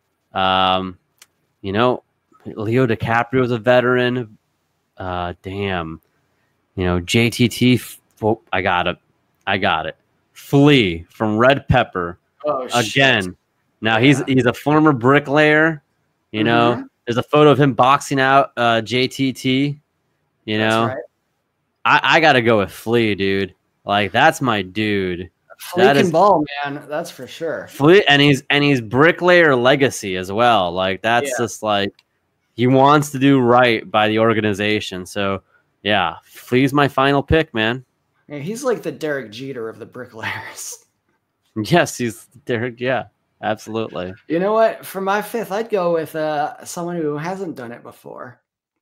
You know, Leo DiCaprio is a veteran. Damn. You know, JTT. I got it. I got it. Flea from Red Pepper. Oh, again. Shit. Now he's a former bricklayer. You know, there's a photo of him boxing out JTT. You know, that's right. I gotta go with Flea, dude. Like that's my dude. Flea can ball, man. That's for sure. Flea, and he's bricklayer legacy as well. Like that's just like he wants to do right by the organization. So yeah, Flea's my final pick, man. Yeah, he's like the Derek Jeter of the bricklayers. Yes, he's Derek. Yeah, absolutely. You know what? For my fifth, I'd go with someone who hasn't done it before.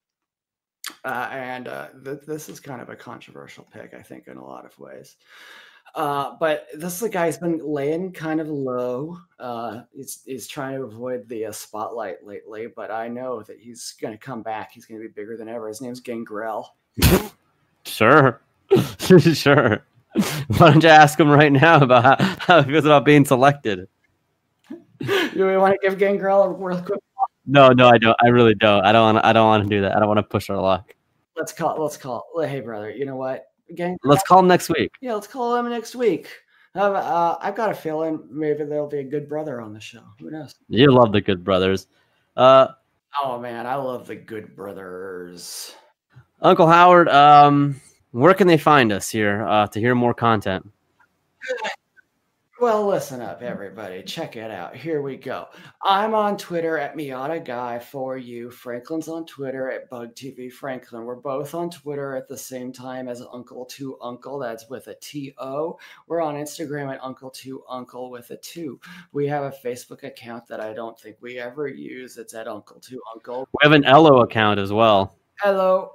This is kind of a controversial pick, I think, in a lot of ways. But this is a guy who's been laying kind of low. He's trying to avoid the spotlight lately, but I know that he's going to come back. He's going to be bigger than ever. His name's Gangrel. Sure. Sure. Why don't you ask him right now about how he feels about being selected? Do we want to give Gangrel a real quick? No, I don't. I really don't. I don't want to do that. I don't want to push our luck. Let's call. Hey, brother. You know what? Let's call him next week. Yeah, let's call him next week. I've got a feeling maybe there'll be a good brother on the show. Who knows? You love the Good Brothers. Oh man, I love the Good Brothers. Uncle Howard, where can they find us here to hear more content? Well, listen up, everybody. Check it out. Here we go. I'm on Twitter at Miata Guy for you. Franklin's on Twitter at Bug TV Franklin. We're both on Twitter at the same time as Uncle to Uncle. That's with a T-O. We're on Instagram at Uncle to Uncle with a 2. We have a Facebook account that I don't think we ever use. It's at Uncle to Uncle. We have an Elo account as well. Elo,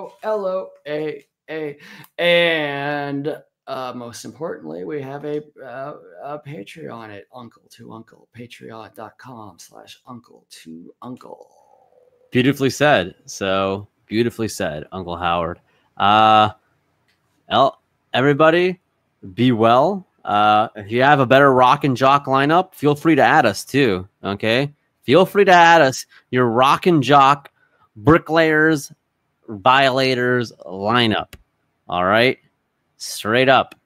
and most importantly, we have a Patreon at Uncle to Uncle, patreon.com/Uncle2Uncle. Beautifully said. So beautifully said, Uncle Howard. Everybody, be well. If you have a better Rock and Jock lineup, feel free to add us too. Okay, feel free to add us your Rock and Jock bricklayers, violators lineup. All right. Straight up.